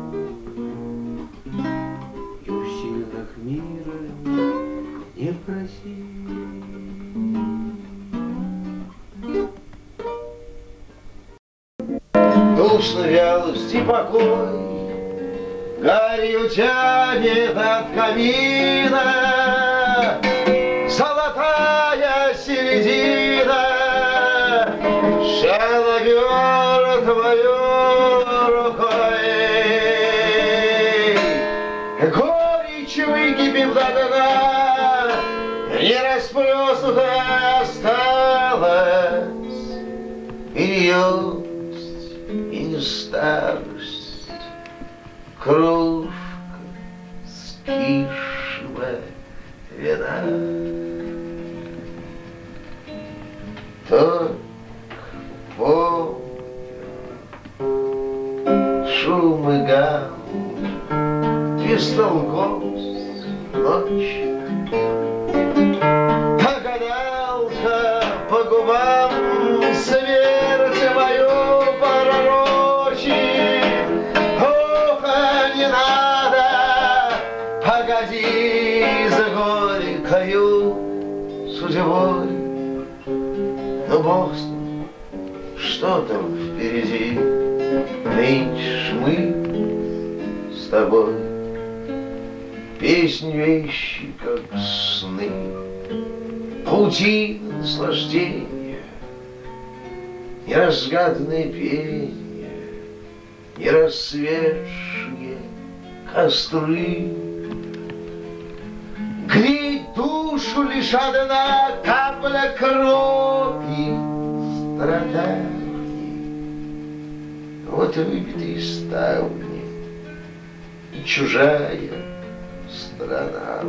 и у сильных мира не проси. Душно вялость и покой, гарью тянет от камина, золотая середина, шала мертвою рукой. Горечь выкипев до дна, не расплеснутая осталась, и юность, и старость, кружка скисшего вина. Так помню шум и гам, бестолковость ночи. Гадалка по губам смерть мою пророчит. Ох, не надо, погоди за горькою судьбой. Ну, Бог с ним, что там впереди, нынче мы с тобой. Песнь вещи, как сны, паутина наслаждения, неразгаданное пение, нерассветшие костры. Греть душу лишь одна капля крови страданий. Вот выбитые ставни и чужая страна.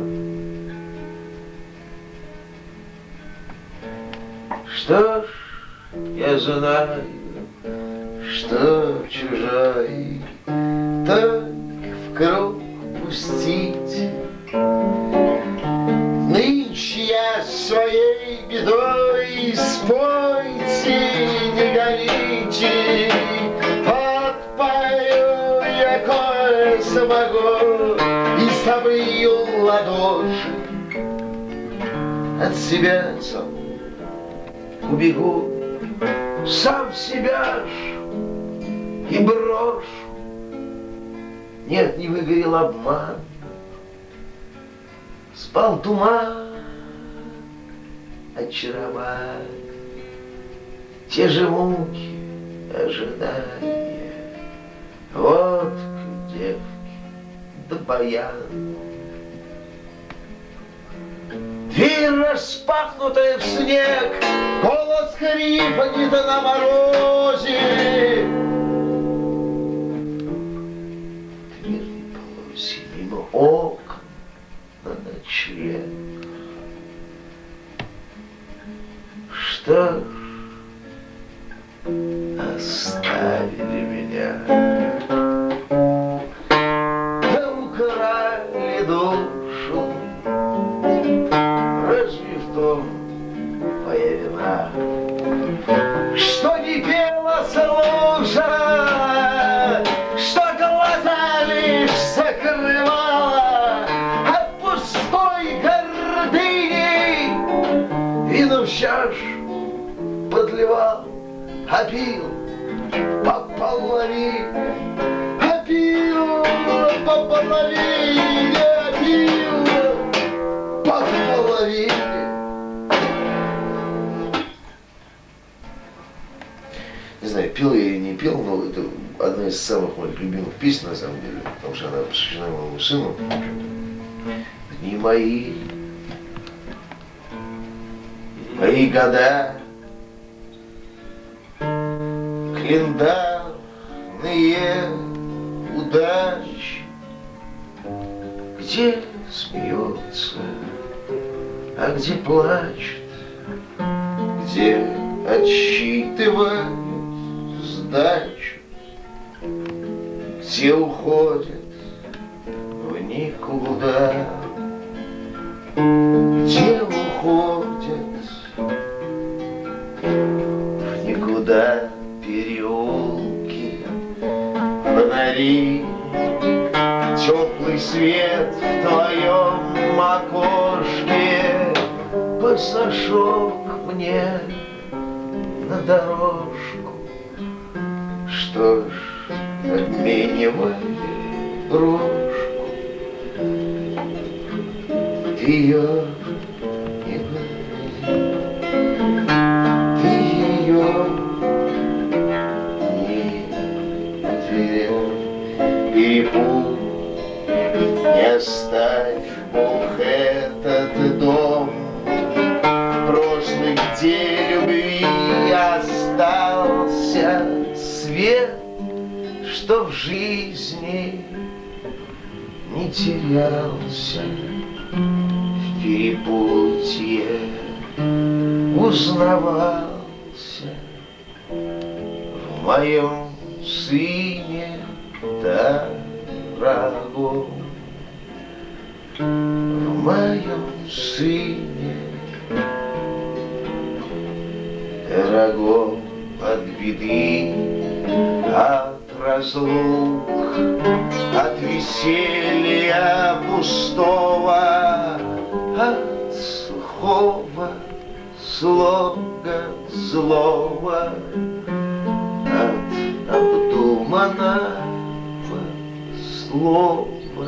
Что ж, я знаю, что чужой так в круг пустить. Нынче я своей бедой спойте, не горите, подпою я кое смогу и собью ладоши. От себя сам убегу, сам себя ж и брошу. Нет, не выгорел обман, спал туман, очарование, те же муки ожидания. водка, девки, да баян. Дверь распахнутая в снег, голос хрипа где-то на морозе. Дверь полоси мимо окон на ночлег. Что ж, оставили меня, да украли душу. Разве в том моя вина, что не пела служа, что глаза лишь закрывала от пустой гордыни, вино в чашу подливал, а пил по половине, а пил по половине, а пил по половине. Не знаю, пил я или не пил, но это одна из самых моих любимых песен, на самом деле, потому что она посвящена моему сыну. Дни мои года, календарные удачи, где смеется, а где плачет, где отсчитывает сдачу, где уходит в никуда, где уходит в никуда переулки, фонари, теплый свет в твоем окошке, пассажок мне на дорожку. Что ж, обменивай брошку, ты ее не говори, ты ее не теряй, перепутай, не оставь, Бог, этот дом прошлый, где любви остался свет, что в жизни не терялся, в перепутье узнавался в моем сыне дорогом, в моем сыне дорогом. От беды, от разлук, от веселья пустого, от сухого слога злого, от обдуманного слова.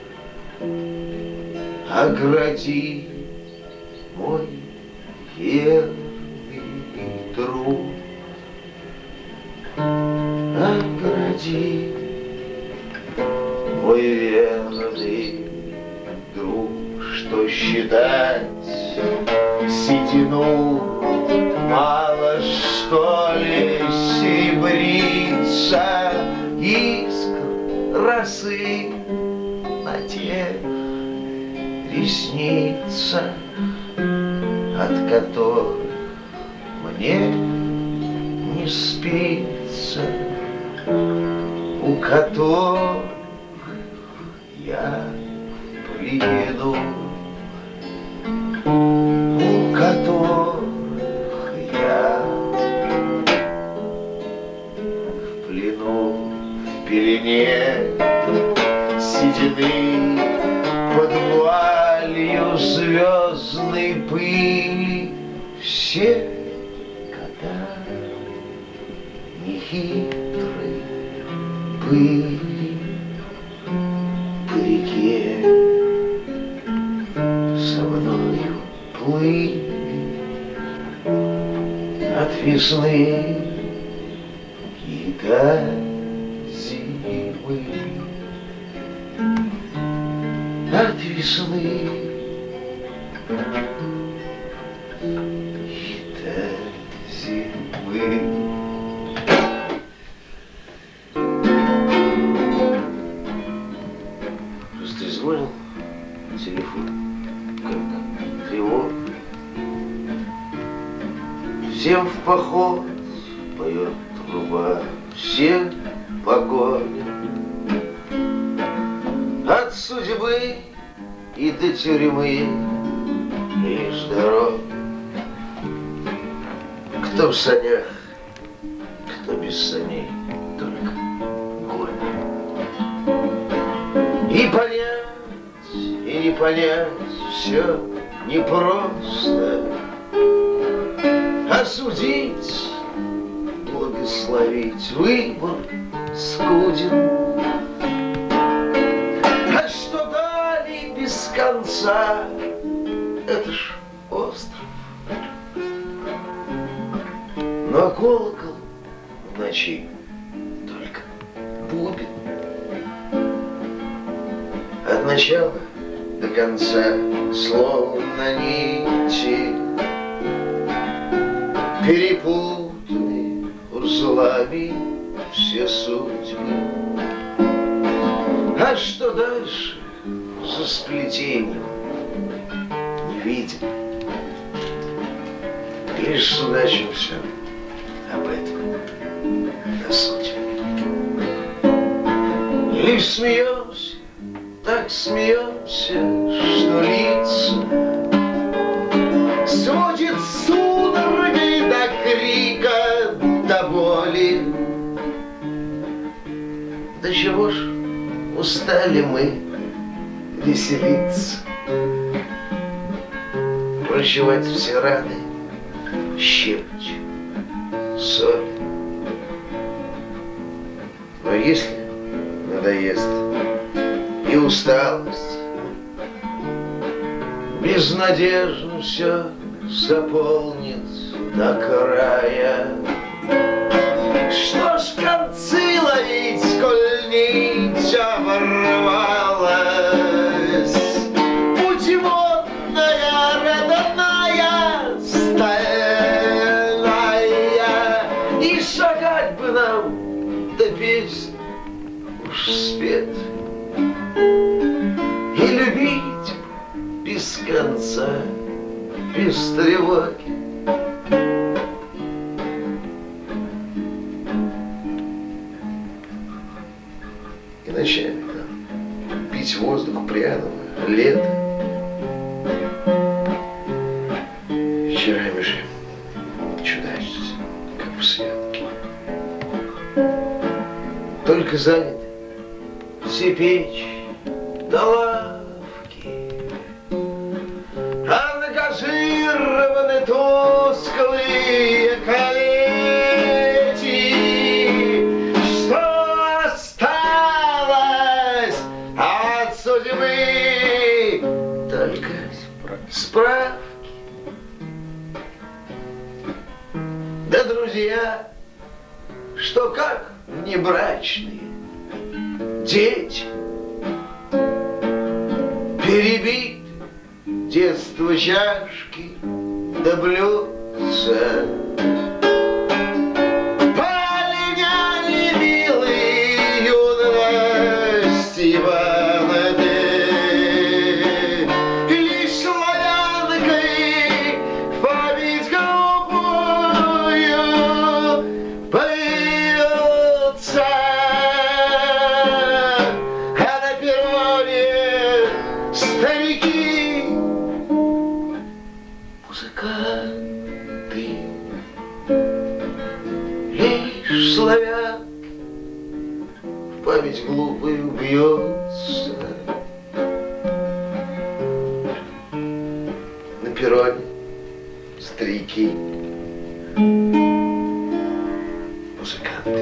Огради, мой верный друг, огради, мой верный друг, что считать седину мало, что ли, серебрится искр росы на тех ресницах, от которых мне не спится, у которых я в плену, у которых я в плену, в пелене седины, под вуалью звездной пыли. Все года нехитрой были, по реке со мною плыли от весны и до зимы. мы от весны и до зимы. Трезвонил телефон, как тревог. Всем в поход поет труба, все погоня. От судьбы и до тюрьмы лишь дорог. Кто в санях, кто без саней, только гоня. И понять, и не понять все непросто. Осудить, благословить выбор скуден. А что дали без конца, это ж остров. Но колокол в ночи только бубен. От начала до конца, словно нити, перепутаны узлами все судьбы. А что дальше за сплетением не видим. Лишь судачим все об этом на судьбе. Лишь смеемся, так смеемся, что лица сводит судорогой до крика, до боли. Да чего ж устали мы веселиться, прощевать все раны щепотью соль. Но если надоест и усталость, безнадежно все заполнит до края. Что ж концы ловить, коль нить оборвалась? Путь водная, родная, стальная, и шагать бы нам до песни уж спет, и любить без конца, без тревоги. И ночами там пить воздух пряного лета. Вечерами же чудачиться, как в святке. Только заняты все печи да лавки, ангажированы тусклые коллеги. Что осталось от судьбы? Только справки. Да друзья, что как внебрачные дети, перебит детство чашки да блюдца. Полиняли милые юности Ивановны, лишь славянкой в память глупую появился. А на перроне старики, музыканты, лишь славян в память глупую бьется. На перроне старики, музыканты.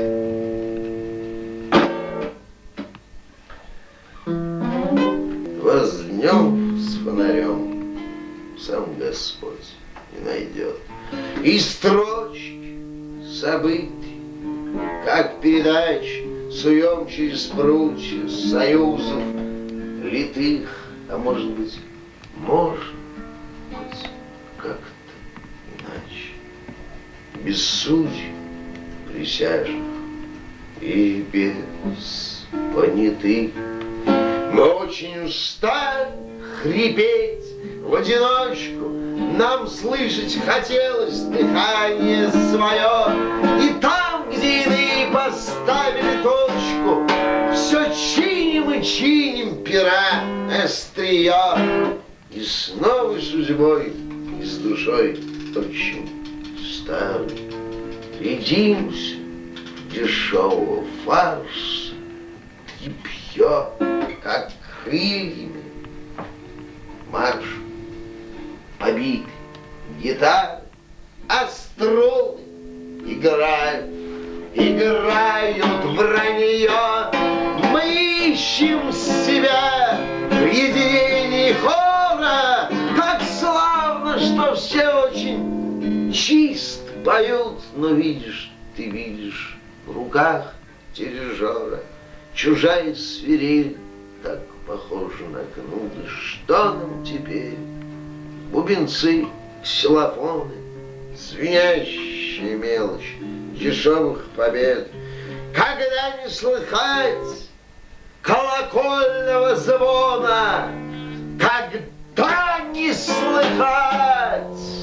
Вас днем с фонарем сам Господь не найдет. И строчки событий, как передачи суем через прутья союзов литых, а может быть, как-то иначе, без судей присяжных и без понятых. Мы очень устали хрипеть в одиночку, нам слышать хотелось дыхание свое. И там, где иные поставили точку, все чиним и чиним пера острие. И с новой судьбой, и с душой очень старой рядимся в дешевого фарса и пьем, как крыльями, марш побиты гитары, а струны играют вранье. Мы ищем себя в единении хора. Как славно, что все очень чисто поют. Но видишь, ты видишь в руках дирижера чужая свирель, так похожа на кнуты. Что нам теперь? Бубенцы, ксилофоны, звенящие мелочь дешевых побед. Когда не слыхать колокольного звона, когда не слыхать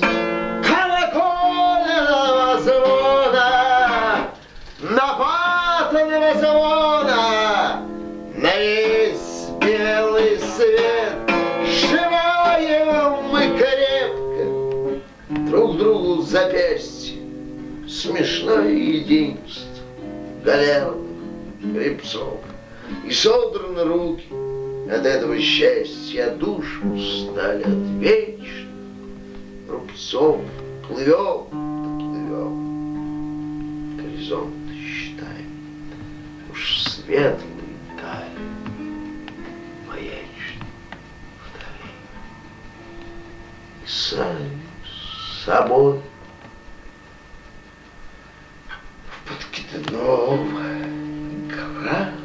колокольного звона, напатанного звона на весь белый свет, сжимаем мы крепко друг другу запястье, смешное единство галерных гребцов. И содраны руки от этого счастья, а души устали от вечных рубцов. Плывем, горизонт считаем, уж светлые дали маячат вдали. И сами с собой в подкидного игра,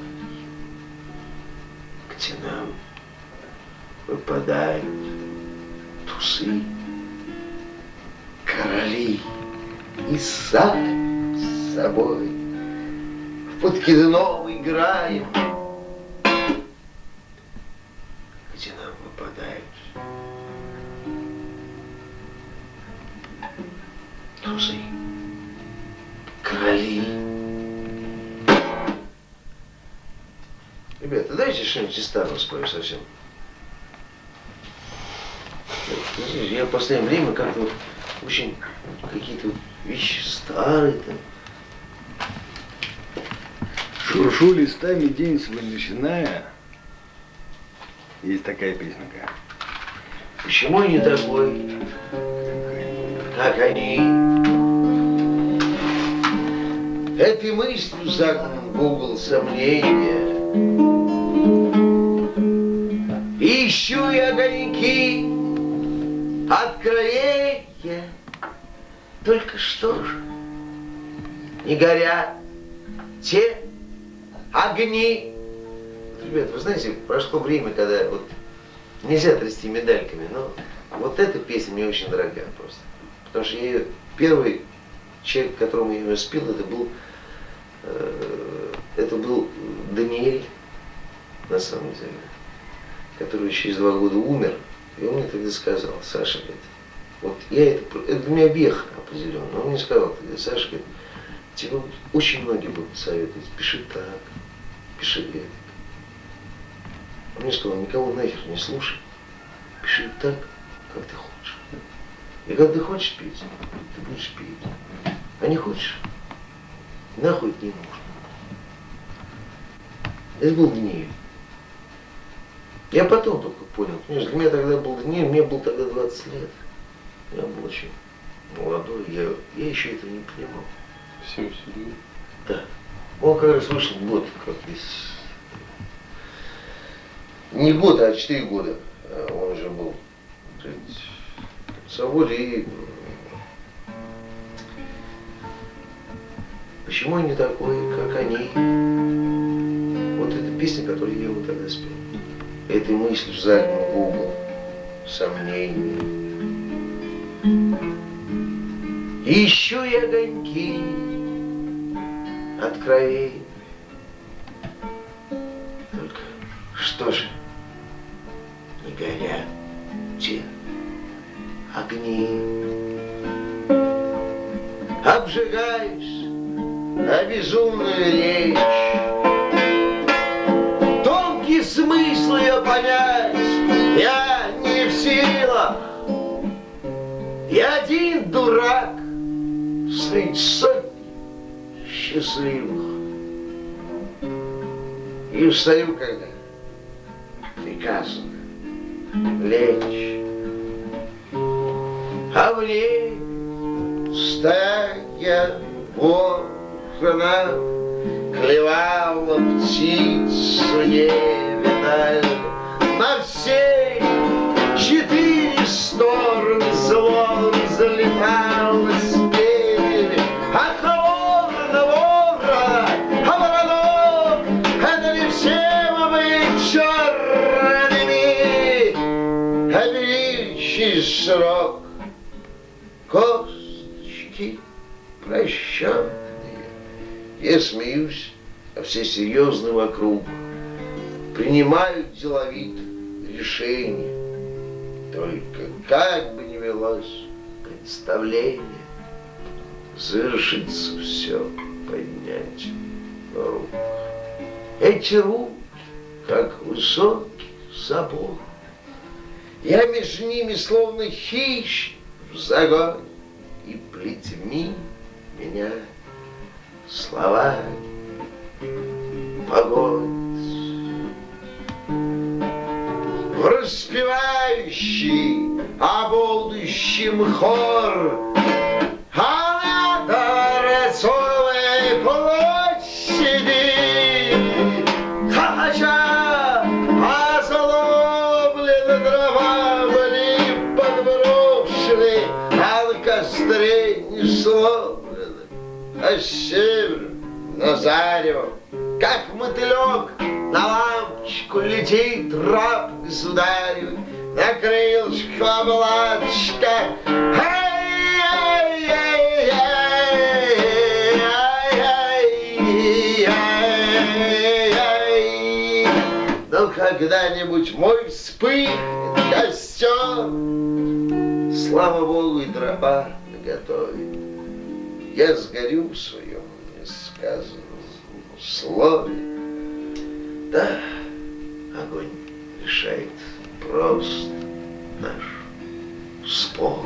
где нам выпадают тусы, короли, и сами с собой в подкидном играем, где нам выпадают тусы, короли. Ребята, дайте что-нибудь из старого спою совсем. Я в последнее время как-то вот очень какие-то вещи старые там. Шуршу листами, день свой начиная. Есть такая песенка. Почему не такой, как они? Этой мыслью загнан в угол сомнения. Ищу я огоньки откровения. Только что же не горят те огни. Ребята, вы знаете, прошло время, когда вот нельзя трясти медальками, но вот эта песня мне очень дорога просто. Потому что я ее, первый человек, которому я ее спел, это был Даниэль, на самом деле, который через 2 года умер. И он мне тогда сказал: Саша, говорит, вот это для меня вех определенно. Но он мне сказал: Саша, говорит, тебе очень многие будут советовать, пиши так, пиши это. Он мне сказал: никого нахер не слушай, пиши так, как ты хочешь. И когда ты хочешь петь, ты будешь петь. А не хочешь, нахуй это не нужно. Это был Даниэль. Я потом только понял, понимаешь, для меня тогда был Даниэль, мне было тогда 20 лет. Я был очень молодой, я еще этого не понимал. Все серьезно? Да. Он как раз вышел год, как из... Не год, а 4 года. Он уже был в свободе. И... Почему я не такой, как они? песня, которую я ему тогда спел. Этой мыслью загнал в угол сомнений. Ищу я огоньки откровений. Только что же не горят те огни? Обжигаешь безумную речь, тонкий смысл ее понять я не в силах. Я один дурак среди сотни счастливых. И встаю, когда приказано лечь, а в ней стая ворона клевала птицу невидальную. На все 4 стороны звон залетал с перьями. А ворона, а воронок, это не все мы быть черными, а величий срок. Косточки прощенные. Я смеюсь, а все серьезны вокруг. Принимают деловито решение. Только как бы ни велось представление, завершится все поднятием рук. Эти руки, как высокий собор. Я между ними словно хищник в загоне, и плетьми меня словами погонит в распевающий о будущем хор. А на Дворцовой площади хохоча озлобленно дрова были подброшены, а на костре не сломлены, а с севера на зарево, как мотылек на лампочку летит раб государю, на крылышках облачка. Но когда-нибудь мой вспыхнет костер, слава Богу, и дрова наготове. Я сгорю в своем несказанном слове. Да, огонь решает просто наш спор.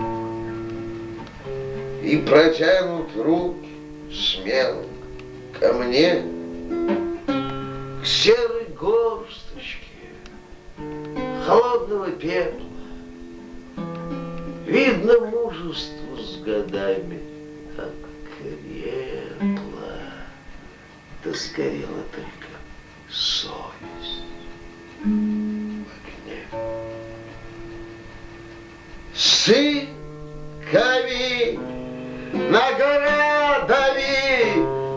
И протянут руки смело ко мне, к серой горсточке холодного пепла. Видно, мужество с годами так крепло, да сгорела только совесть в огне. Сыкови наградами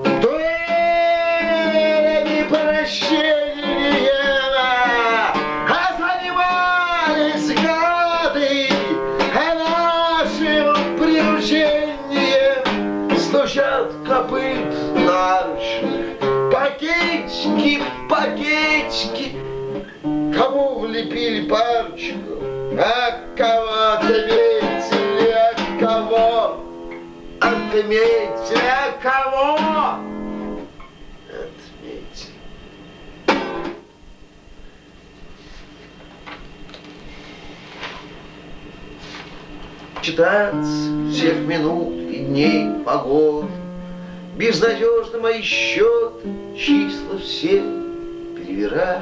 дуэлями прощения, а занимались годы нашим приручением. Стучат копыт наручных пакетики, пакетики. Кому влепили парочку, а кого отметили, а кого отметили, а кого отметили. Читать всех минут и дней погод, безнадежно мои счеты, числа все перевирать.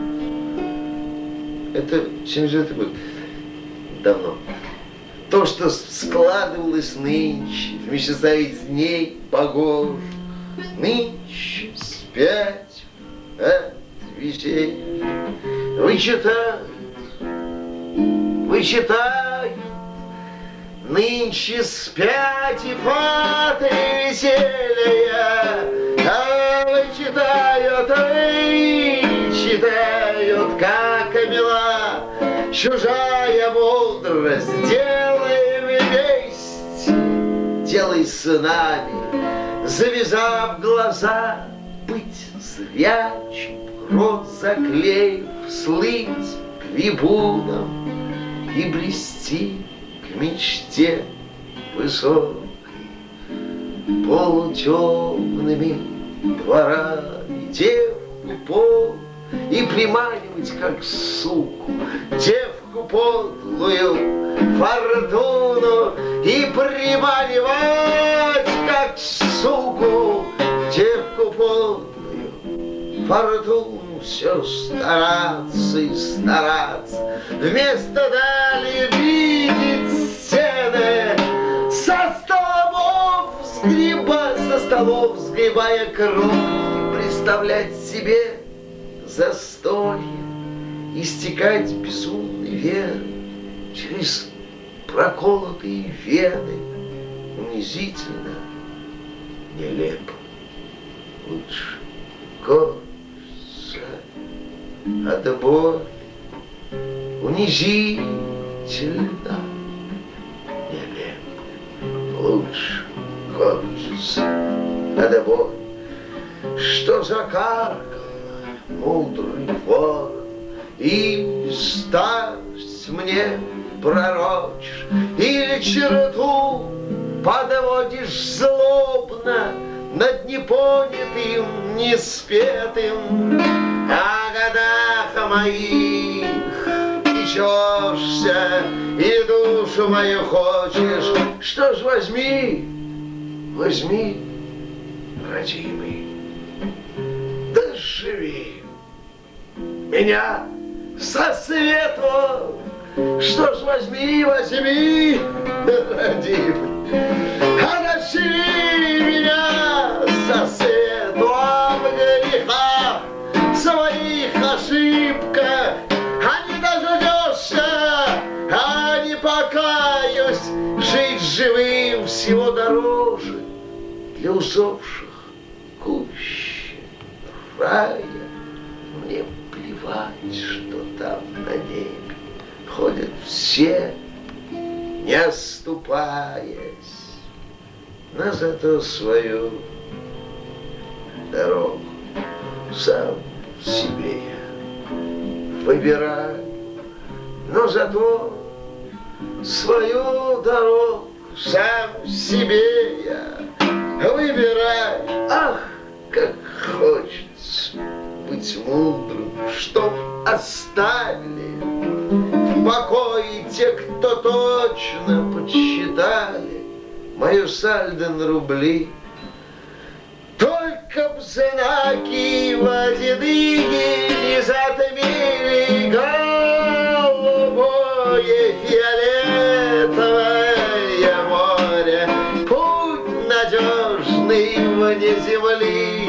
Это 79-й год. Давно. То, что складывалось нынче, в месяца из дней погож, нынче спять от веселья. Вычитают, нынче спять и фаты веселья, а вычитают чужая мудрость, делай весть, делай с нами, завязав глаза, быть зрячим, рот заклеив, слыть трибуном и брести к мечте высокой, полутемными дворами девку по и приманивать, как суку, девку подлую, фортуну, и приманивать, как суку, девку подлую, фортуну, все стараться и стараться, вместо дали видеть стены, со столов сгребая кровь, представлять себе застолье, истекать безумной верой через проколотые вены, унизительно, нелепо. Лучше кончится от боли, унизительно, нелепо. Лучше кончится от боли. Что закаркало мудрый ворон, и старость мне пророчишь, или черту подводишь злобно над непонятым, неспетым, о годах моих печешься и душу мою хочешь. Что ж, возьми, возьми, родимый, да живи меня со свету. Что ж, возьми, возьми, родимый, отошли меня со свету, а в грехах своих ошибках, а не дождешься, а не покаюсь, жить живым всего дороже для усопших кущ рая. Мне плевать, что там на небе ходят все, не оступаясь, но зато свою дорогу сам себе я выбираю, но зато свою дорогу сам себе я выбираю. Ах, как хочется быть мудрым, чтоб оставили в покое те, кто точно подсчитали мою сальдо на рубли. Только б знаки водяные не затмили голубое фиолетовое море, путь надежный вне земли.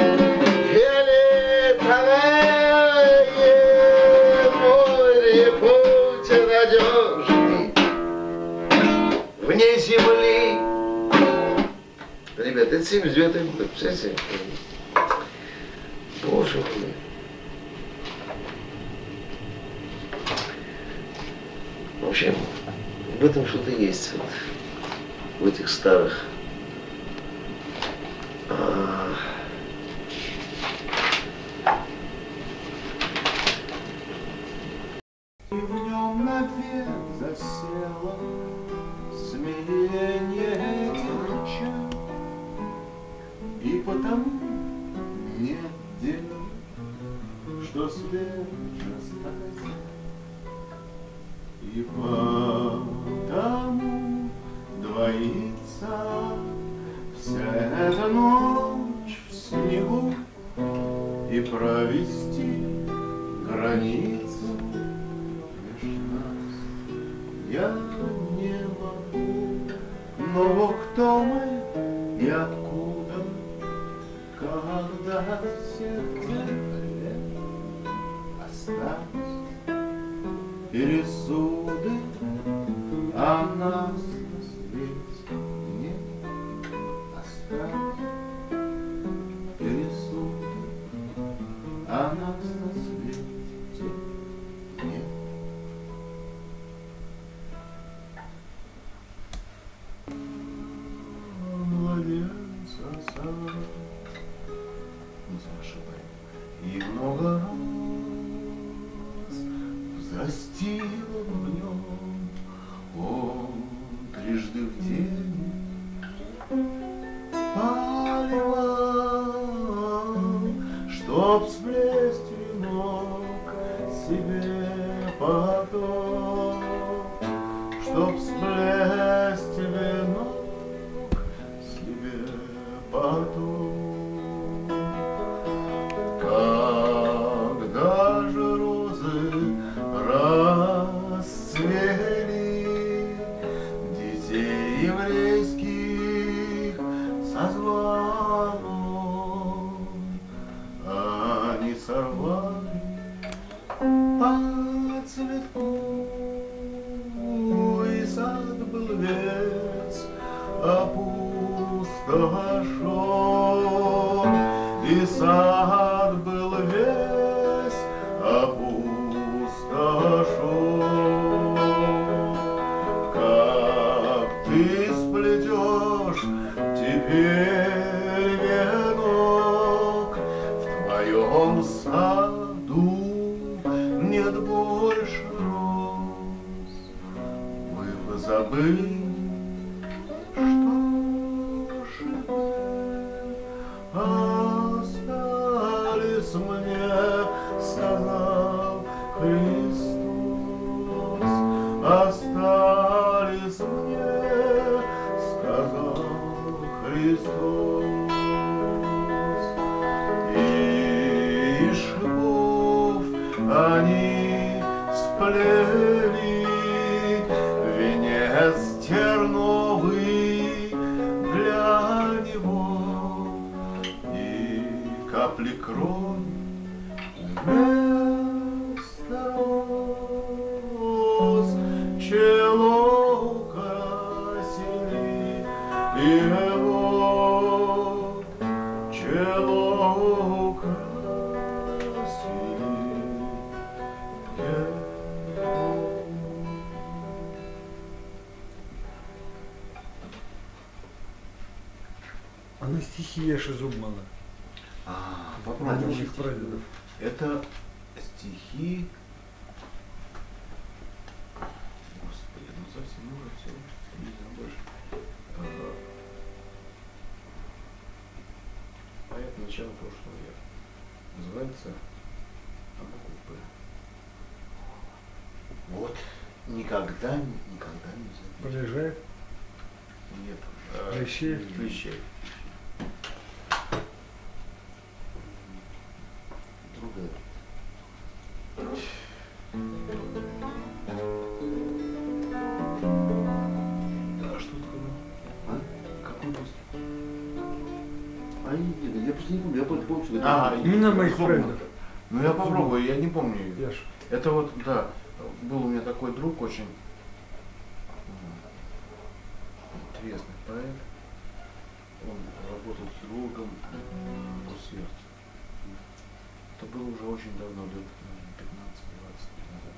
Фиолетовое море, путь надежный вне земли. Ребята, это 79-й год, представляете? Боже мой. В общем, в этом что-то есть вот, в этих старых И в нем навек засело смирение этих чар, и потому нет дела, что свеже стать. И потому двоится вся эта ночь в снегу, и провести границу меж нас я не могу. Но кто мы и откуда, когда всех тех лет остались пересуды, а нас на свете нет, остались пересуды, а нас на свете нет. не зашибай. И много раз взрастила в нем он трижды в день поливал, чтоб сплесть венок себе потом, чтоб сплесть венок себе потом. Когда же розы расцвели, детей еврейских созвал он, они сорвали по цветку, и сад был весь опустошен, и сад был весь опустошен. Как ты сплетешь теперь венок, в твоем саду нет больше роз. Вы забыли, что живы остались мне, сказал Христос, остались мне, сказал Христос. И шипов они сплели венец терновый для него, и капли крови вместо роз чело украсили его, чело украсили его. А на стихи Яши Зубмана. Наших прадедов. Это стихи. Господи, ну совсем уже все. Не знаю больше. Поэт начала прошлого века. Называется на букву П. Вот. Никогда не забудь. Полежает. Нет. Клещей? Клещей. Другая. А что такое? А? Какой пост? Я просто не помню, я помню, что это. Именно моих Зубман. прадедов. Ну я попробую, я не помню. Яша. Это вот, да, был у меня такой друг очень интересный поэт. Он работал хирургом по сердцу. Это было уже очень давно, лет 15-20 назад.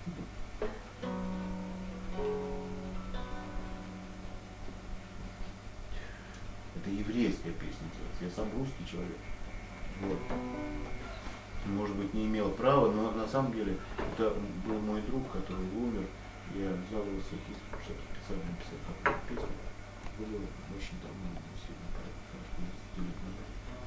Это еврейская песня делается. Я сам русский человек. Вот. Может быть, не имел права, но на самом деле это был мой друг, который умер. Я взял его с архивского, чтобы специально написать такую песню. Было очень давно, сильно порядка 10 лет назад.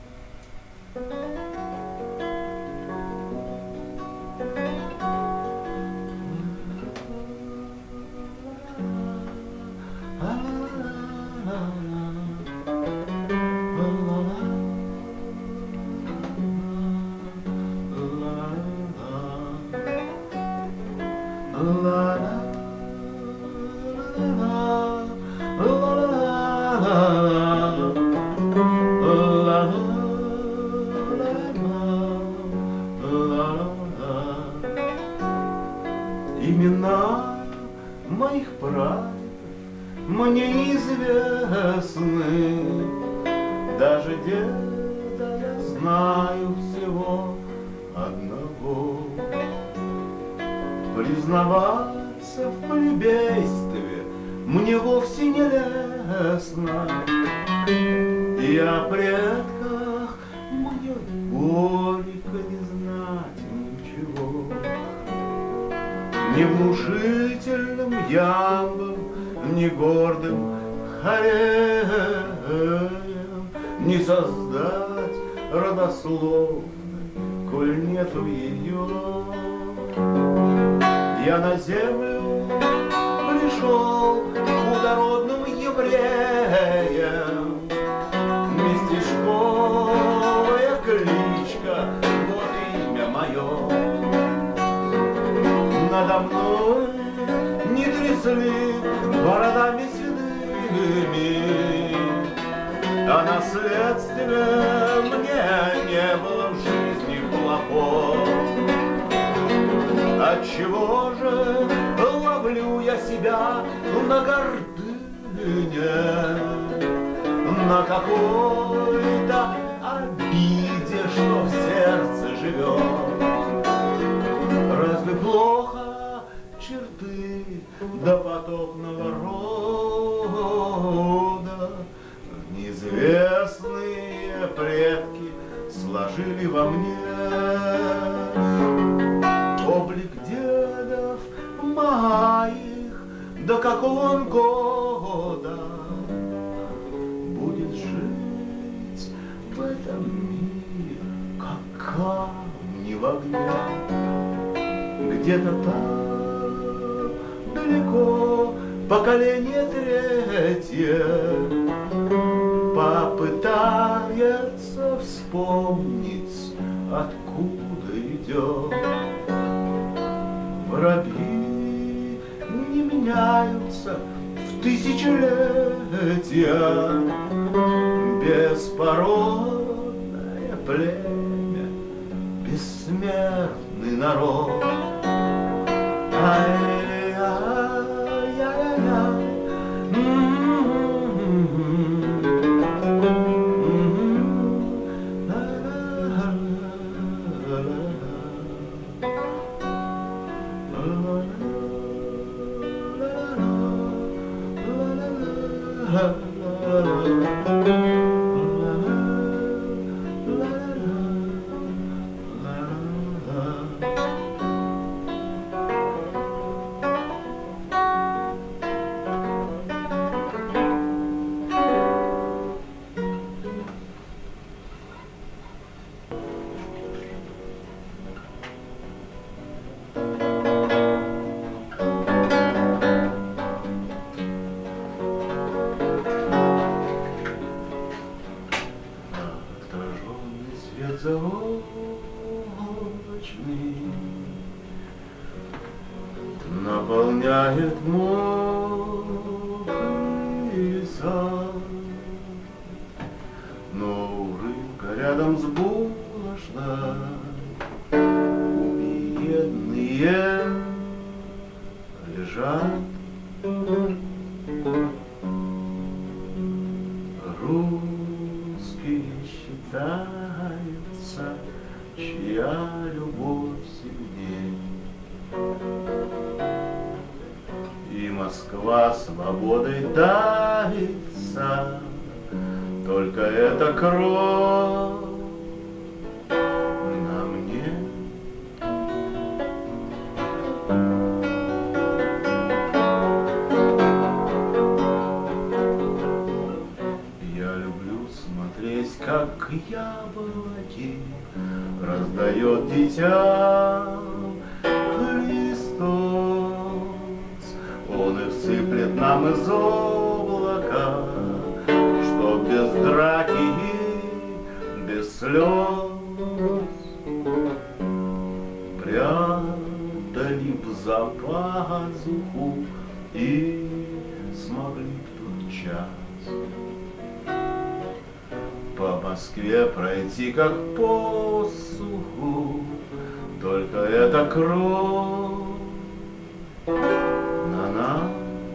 Имена моих прадедов мне известны, даже деда я знаю всего одного. Признаваться в плебействе мне вовсе не лестно, И о предках мне горько не знать ничего. Ни внушительным ямбом, ни гордым хореем не создать родословной, коль нету ее. Я на землю пришел худородным евреем, местечковая кличка, вот имя мое. Надо мной не трясли бородами седыми, а наследствия мне не было в жизни плохого. Отчего же ловлю я себя на гордыне, на какой-то обиде, что в сердце живет? Разве плохо черты до потопного рода? Неизвестные предки сложили во мне облик дедов моих. До какого он года будет жить в этом мире, как камни в огне? Где-то там далеко поколение третье попытается вспомнить, откуда идет. Воробьи не меняются в тысячелетия, беспородное племя, бессмертный народ. Наполняет мокрый сад, но рыбка рядом с булочной, убиенные лежат. Русский считается, чья любовь сильней. И Москва свободой давится, только эта кровь на мне. Я люблю смотреть, как яблоки раздает дитя Христос. Он их сыплет нам из облака, что без драки и без слез прятали б за пазуху и смогли в тот час по Москве пройти как по суху, только эта кровь на нас.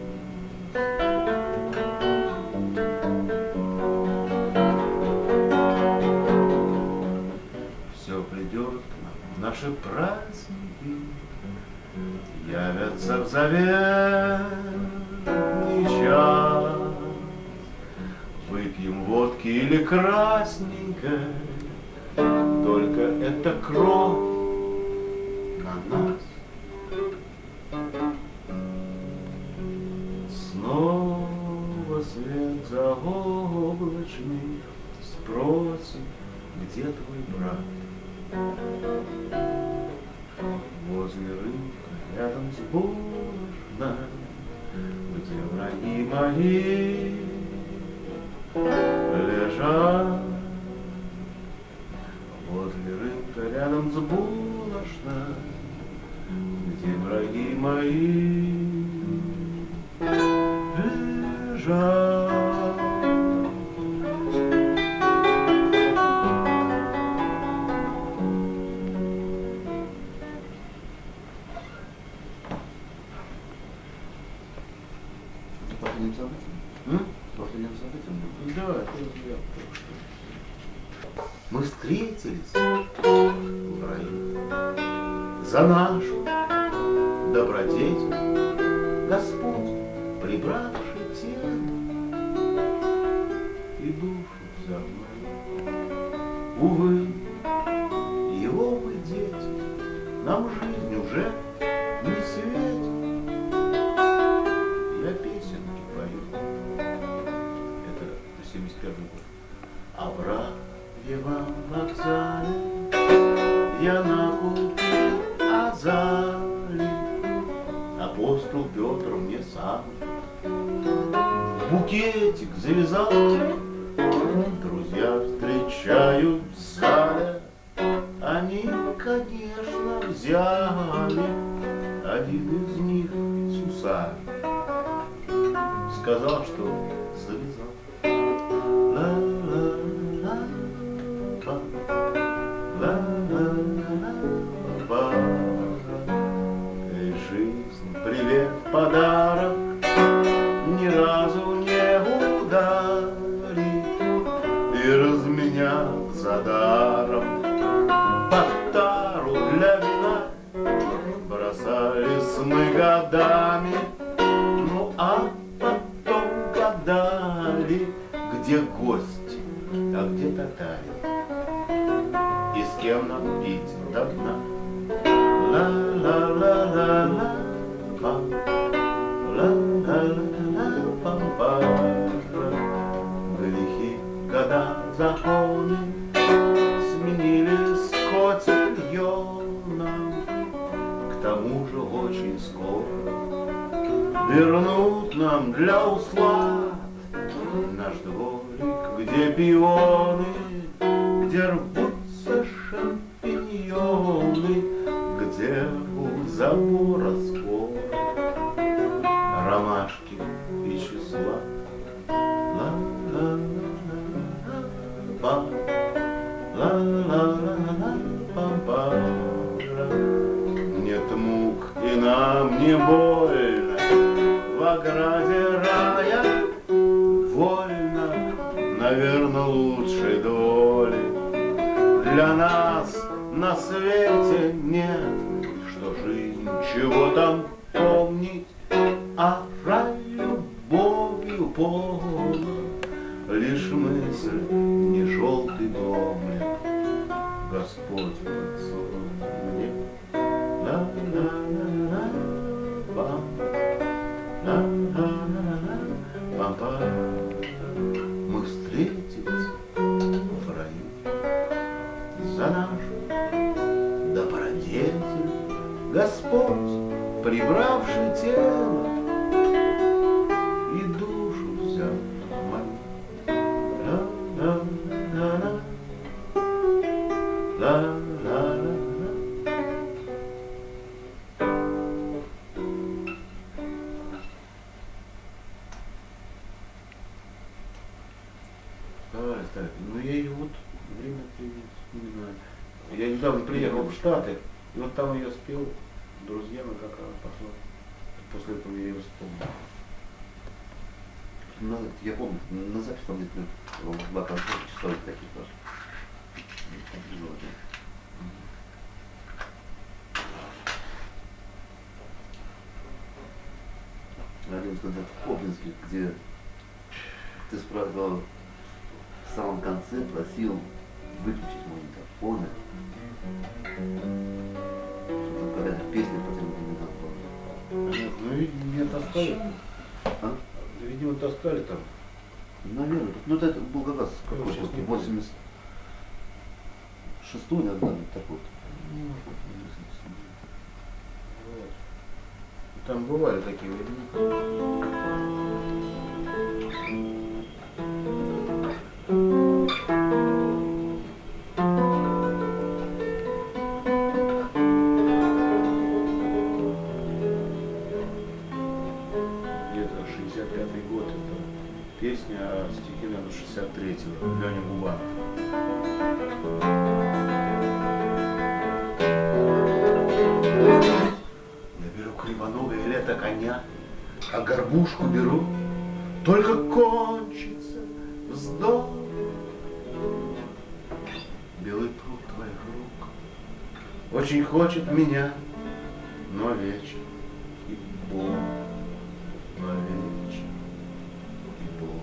Все придет к нам, наши праздники явятся в заветный час. Выпьем водки или красненькой, только это кровь на нас. Снова свет заоблачный спросит, где твой брат? Возле рынка, рядом с булочной, где враги мои лежат. Возле рынка, рядом с булочной, где враги мои лежат. Последним событием? Последним событием был? Да, это я только что. Мы встретились в раю за нашу добродетель, Господь, прибравший тело и душу взял мою. Увы, его мы дети, нам жизнь уже не светит. Я песенки пою. Это 71 год. А в Равьевом вокзале я накупил азалий. Апостол Петр мне сам букетик завязал. Друзья встречают в зале. Они, конечно, взяли. Один из них Сусаль сказал, что завязал. Эй, жизнь, привет, подарок, ни разу не ударит. И разменял за даром под тару для вина. Бросались мы годами, ну а потом гадали, где гость, а где татарин, и с кем нам пить до дна. Ла-ла-ла-ла-ла, пам, ла-ла-ла-ла-пам-пам. Грехи, года, законы сменились котельоном. К тому же очень скоро вернут нам для услад наш дворик, где пионы, где рвутся шампиньоны, где у забора споры, ромашки и числа. Ла-ла-ла-ла-пам, ла-ла-ла-ла-пам-пам. Нет мук и нам не больно в ограде рая, вольно, наверное, лучшей доли для нас на свете нет. Что жизнь, чего там помнить, а рай любовью полна. Лишь мысль, не желтый домик, Господь поцелуй мне. Ла-ла-ла-ла-пам, ла-ла-ла-ла-пам-пам. Мы встретились в раю за нашу добродетель, Господь, прибравший тело и душу взял мою. Ла-ла-ла-ла, ла-ла-ла-ла. Старый. Ну я ее вот время от времени вспоминаю. Я недавно приехал в Штаты, и вот там ее спел друзьям, как раз пошло. После этого я ее вспомнил. Ну, я помню, на запись там где-то в бокалах часов таких тоже. Один концерт в Кобринске, где ты спрашивал в самом конце просил выключить мой микрофон. Чтобы когда песня потом не была. Ну, видимо, меня таскали. А? Видимо, таскали там. Наверное. Ну это был как раз какой-то сейчас не помню. 86-й, наверное, такой. Вот. Там бывали такие времена. Где-то 65-й год это песня, а стихи, наверное, 63-го. Леня Губанов. Я беру кривоногое лето коня, а горбушку беру, только кончится вздох. Белый пруд твоих рук очень хочет меня, но вечер и Бог, но вечер и Бог.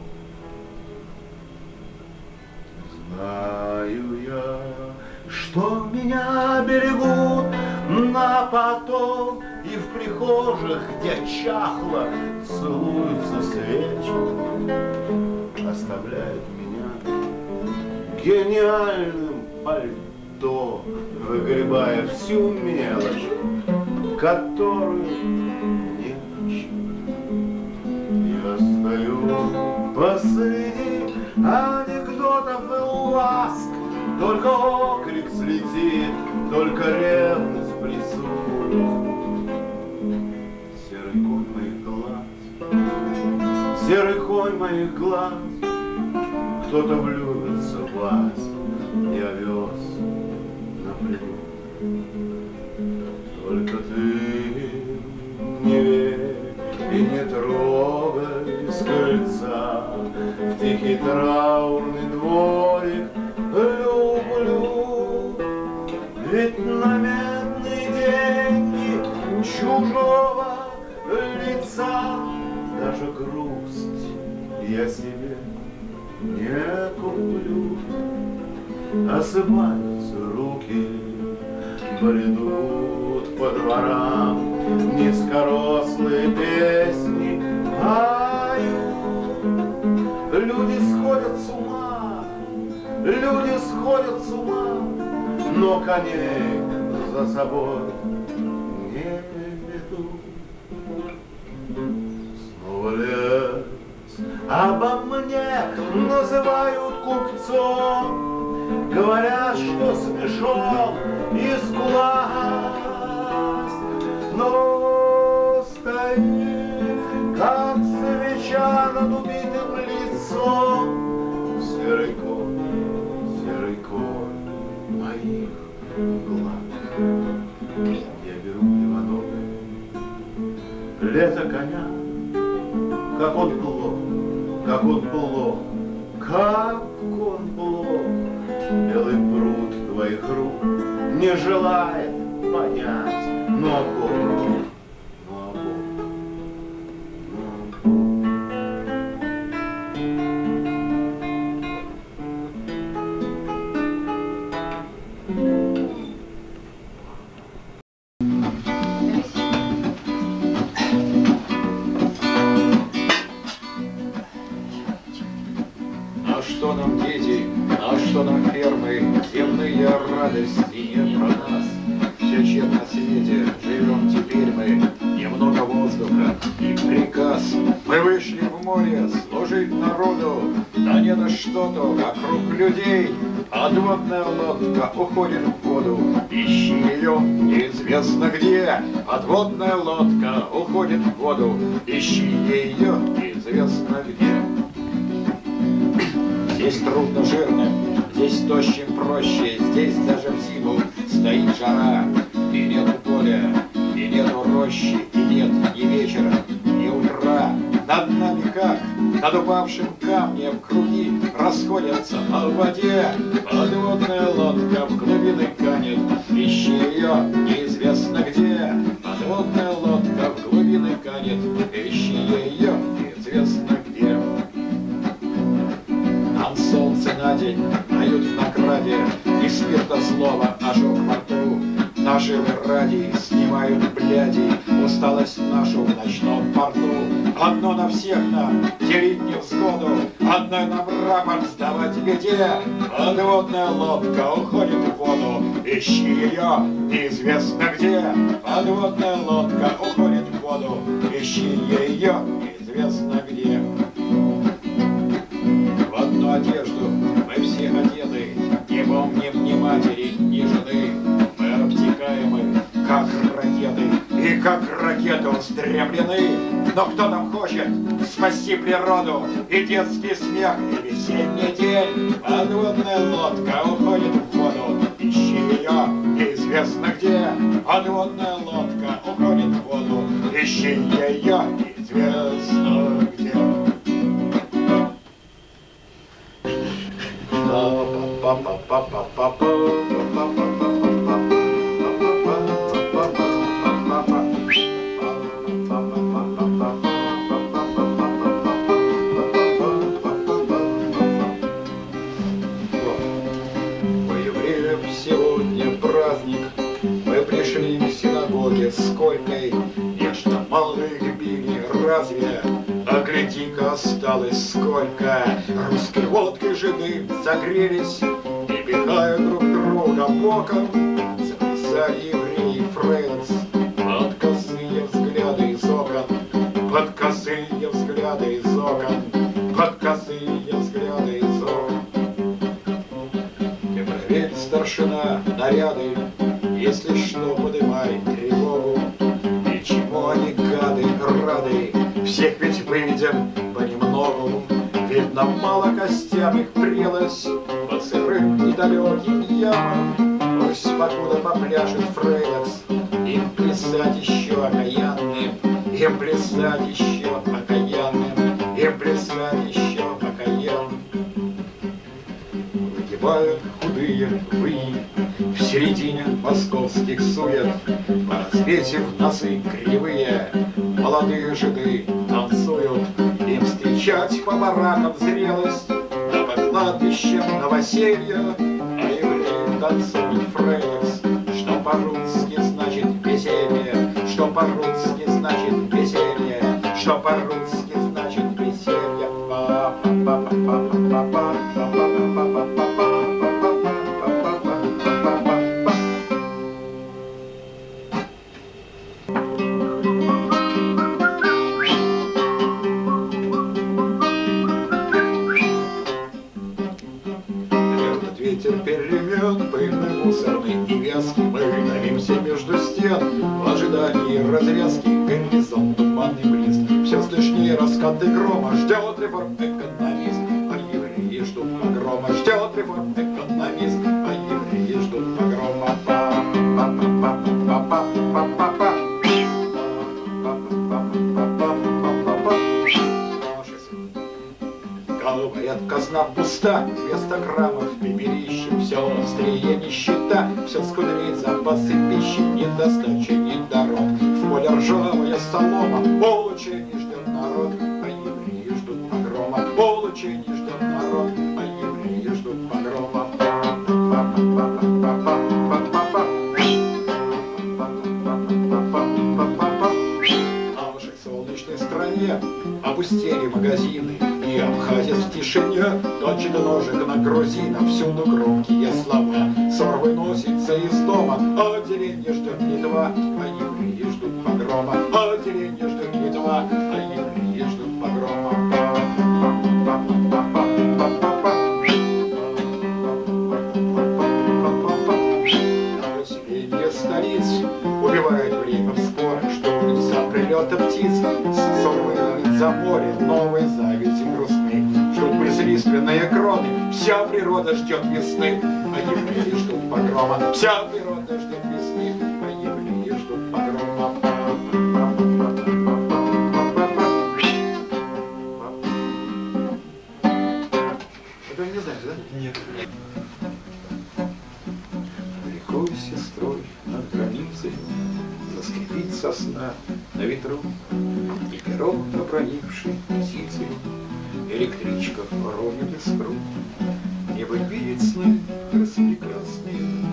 Знаю я, что меня берегут на потом, и в прихожих, где чахло, целуются свечи, оставляют меня гениальным пальто, выгребая всю мелочь, которую не хочу. Я стою посреди анекдотов и ласк, только окрик слетит, только ревность присутствует. Серый конь моих глаз, серый конь моих глаз, кто-то влюбится в вас, я вез на плену. Только ты не верь и не трогай с крыльца, в тихий траурный дворик люблю. Ведь на медные деньги чужого лица даже грусть я себе не куплю. Осыпаются руки, бредут по дворам, низкорослые песни поют. Люди сходят с ума, люди сходят с ума, но коней за собой не ведут. Снова лес обо мне называют купцом, говорят, что смешон и скуласт, но стоит, как свеча над убитым лицом, серый конь моих глаз. Я беру кривоногое лето коня, как он плох, как он плох, как он плох. Белый пруд твоих рук не желает понять, но Бог, но Бог, но Бог. На что нам дети, на что нам фермы, земные радости нет про нас. Все, чем на свете живем теперь мы, немного воздуха и приказ. Мы вышли в море служить народу, да не на что-то вокруг людей. Подводная лодка уходит в воду, ищи ее неизвестно где. Подводная лодка уходит в воду, ищи ее неизвестно где. Здесь трудно жирным, здесь тощим проще, здесь даже в зиму стоит жара. И нету поля, и нету рощи, и нет ни вечера, ни утра. Над нами как над упавшим камнем круги расходятся по воде. Подводная лодка в глубины канет, ищи ее неизвестно где. Подводная лодка в глубины канет, ищи ее неизвестно где. Нам солнце на будто слово ожог во рту. Наживы ради снимают бляди усталость нашу в ночном порту. Одно на всех нам делить невзгоду, одной нам рапорт сдавать беде. Подводная лодка уходит в воду, ищи ее неизвестно где. Подводная лодка уходит в воду, ищи ее неизвестно где. В одну одежду мы все одеты, не помним ни матери, ни жены. Мы обтекаемы, как ракеты, и как ракеты устремлены. Но кто там хочет спасти природу, и детский смех, и весенний день? Подводная лодка уходит в воду, ищи ее неизвестно где. Подводная лодка уходит в воду, ищи ее неизвестно где. Сегодня праздник, мы пришли в синагоге с Колькой, нежно молодых били, разве? А гляди-ка осталось сколько. Русской водкой жиды загрелись и пихают друг друга боком. Записали евреи фрейдс под косые взгляды из окон, под косые взгляды из окон, под косые взгляды из окон. Ты проверь, старшина, наряды, если что, подымай тревогу. И чему они, гады, рады? Всех ведь выведем понемногу. Видно, мало костям их прелось по сырым недалеким ямам. Пусть покуда попляшет Фрейдекс, им плясать еще окаянным, им плясать еще окаянным, им плясать еще окаянным. Выгибают худые выи в середине московских сует, поразвесив носы кривые, молодые жиды танцуют. Им встречать по баракам зрелость, да по кладбищам новоселье, а евреи танцуют фрейдекс, что по-русски значит веселье, что по-русски значит веселье, что по-русски значит веселье. Ветер перемен, пыльный, мусорный и вязкий. Мы томимся между стен в ожидании развязки. Горизонт туманный близк, все слышнее раскаты грома. Ждет реформ экономист, а евреи ждут погрома. Ждет реформ экономист, а евреи ждут погрома. Говорят, казна пуста, 200 граммов пепелища, все острее нищета, все скудреет запасы пищи, недостачи, недород. В поле ржавая солома, получение ждет народ, а евреи ждут погрома. Получение ждет народ, а евреи ждут погрома. На вашей солнечной стране опустели магазины, и обходят в тишине точек ножек на грузина. Всюду громкие слова, ссор выносится из дома. Отделение ждет Литва, а евреи ждут погрома. Отделение ждет Литва, а евреи ждут погрома. Население столиц убивает время в споры, что из-за прилета птиц сорваны за море новые зависи грустны. Ждут безлиственные кроны, вся природа ждет весны, а евреи ждут погрома. Вся природа ждет весны, а евреи ждут погрома. Это не знаешь, да? Нет. Далеко с сестрой над границей заскрипит сосна на ветру, и пером проникший птицей электричка ровнит искру. Небо видит сны распрекрасные,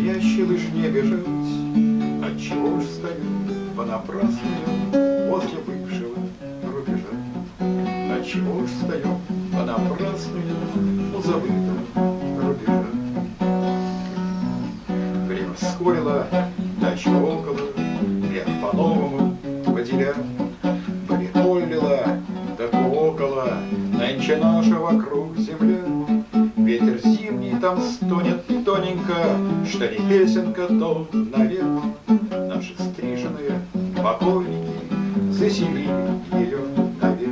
щемящей лыжне бежать. Отчего ж стою понапрасну я возле бывшего рубежа? Отчего ж стою понапрасну я у забытого рубежа? Время вскорило, дача около, вверх по-новому выделя. Притойлила, так около, нынче наша вокруг земля. Ветер зимний там стонет тоненько, что не песенка, то навек. Наши стриженные покойники заселили ее навек.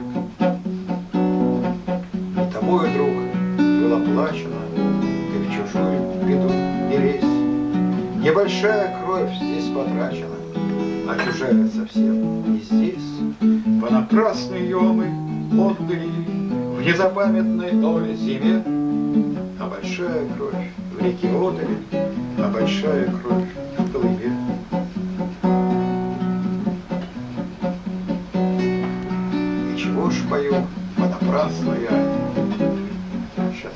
И тобой, друг, было плачено, ты в чужую беду не лезь. Небольшая кровь здесь потрачена, а чужая совсем не здесь. Понапрасну ее мы отдали в незапамятной той зиме. А большая кровь в реке отдали, а большая кровь в Колыме. И чего ж пою понапрасну я? Сейчас.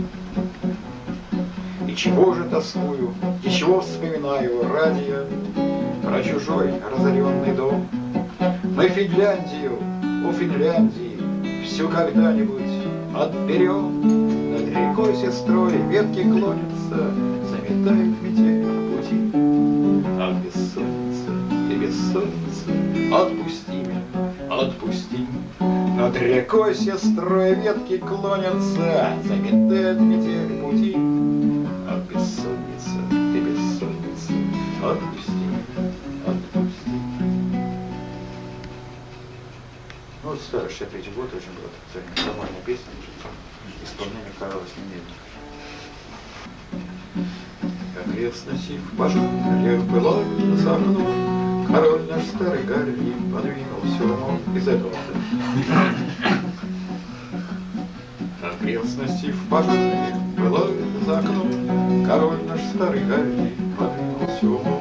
И чего же тоскую, и чего вспоминаю ради я про чужой разоренный дом? Мы Финляндию, у Финляндии всю когда-нибудь отберем. Над рекой сестрой ветки клонятся, заметает метель пути. Ах, бессонница, ты бессонница, отпусти меня, отпусти. Над рекой сестрой ветки клонятся, заметает метель пути. Ах, бессонница, ты бессонница, отпусти меня, отпусти. Ну, вот старый 63-й год очень была такая нормальная песня, исполнение Карла Снемель. Окрестности в пожаре было за окном, король наш старый Гарри подвинул все равно из этого. Окрестности в пожаре было за окном, король наш старый Гарри подвинул все равно.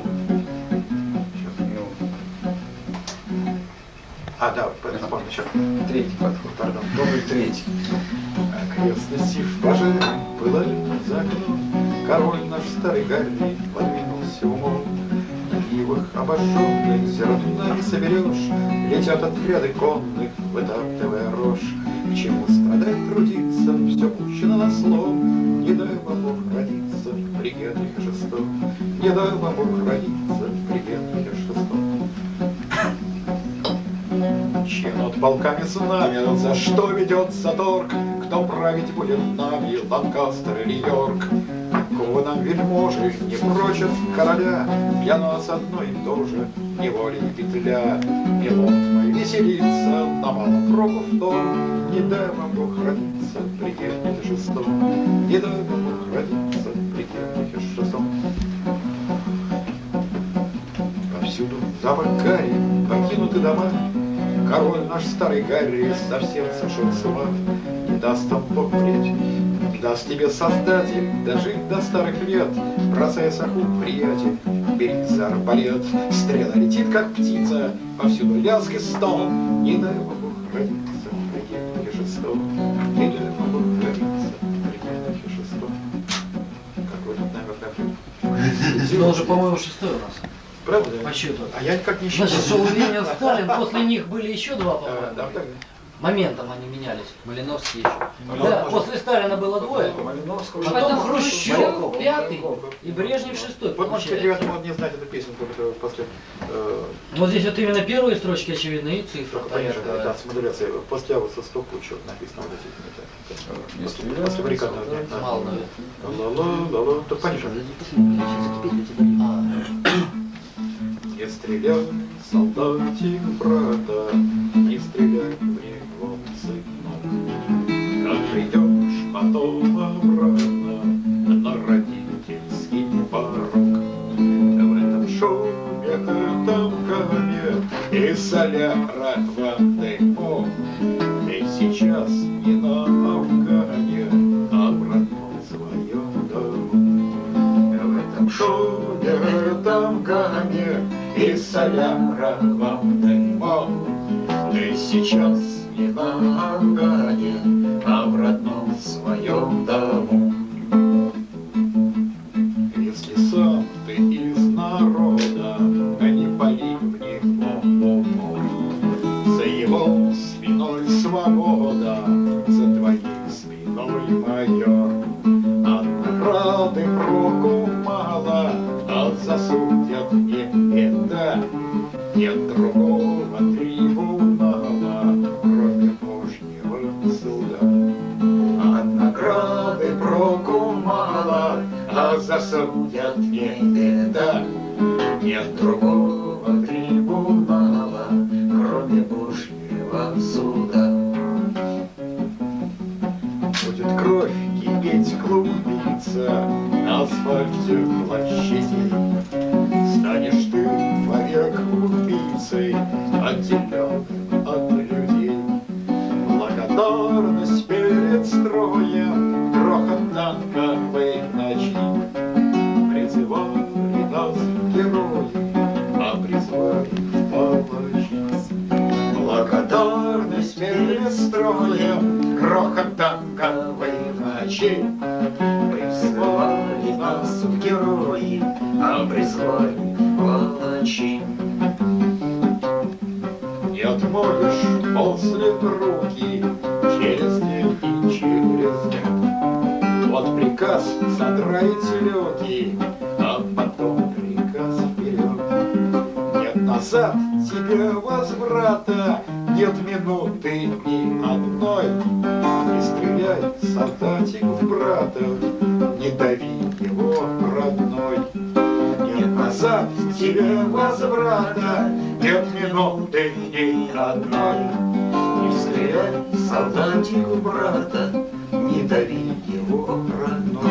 А, да, напомню, еще. Третий подход, пардон. Добрый третий. Окрестности в пожаре было за окном, король наш старый Гарри подвинулся умом. На ивах обожженных зернами соберешь, летят отряды конных, вытаптывая рожь. К чему страдать, трудиться, все пущено на слом. Не дай вам Бог родиться при Генрихе VI, не дай вам Бог родиться при Генрихе VI. Чем над полками знамя, за что ведется торг, кто править будет нами, Ланкастер или Йорк? Какого нам вельможи не прочат короля, для нас одно и то же, неволя и петля. Милот мой веселится, на мало проку в том, не дай вам Бог родиться при Генрихе VI, не дай вам Бог родиться при Генрихе VI. Повсюду запах гари, покинуты дома, король наш старый Гарри совсем сошел с ума. Не даст там Бог впредь, не даст тебе Создатель дожить до старых лет. Бросай саху, приятель, бери за арбалет. Стрела летит, как птица, повсюду лязг и стон. Не дай вам Бог родиться при Генрихе VI, не дай вам Бог родиться при Генрихе VI. Какой тут номер такой? Он же, по-моему, 6-й у нас. Правда? По счету. А я как не считаю. Значит, Соловьев, Сталин, после них были еще два, по-моему. Да, так. Моментом они менялись. Малиновский еще. Да, после Сталина было двое. Потом Хрущев 5-й и Брежнев 6-й. Вот, может, ребята могут не знать эту песенку, которую после... Вот здесь вот именно первые строчки очевидны и цифры. Конечно, да, с модуляцией. После Августа Стопу что написано вот эти. После баррикадного дня. Мало, наверное. Ла-ла-ла-ла. Тут пониже. Не стреляй, солдатик, брата, не стреляй в него, сынок. Как придешь потом обратно на родительский порог, в этом шуме, этом гаме и соляра дымок, ты сейчас не на Афгане, а в родном своем дому. В этом шуме, этом гаме и соляра вам дымок, ты сейчас не на Афгане, а в родном своем дому. Если сам засудят не это. Нет другого трибунала, кроме Божьего суда. От награды проку мало, а засудят не это. Нет другого трибунала, кроме Божьего суда. Будет кровь кипеть, клубиться на асфальте площадей. Станешь ты вовек убийцей, отделен от людей. Благодарность перед строем, грохот танковой ночи. Призывали нас герои, а призвали палачи. Благодарность перед строем, грохот танковой ночи. Призывали нас в герои, а призвали палачи. Не отмоешь после руки через день и через день. Вот приказ задраить лёги, а потом приказ вперед. Нет назад тебе возврата, нет минуты ни одной. Не стреляй, солдатик, в брата, не дави его, родной. Нет назад тебе возврата, нет минуты ни одной. Не стреляй, солдатик, в брата, не дави его, родной.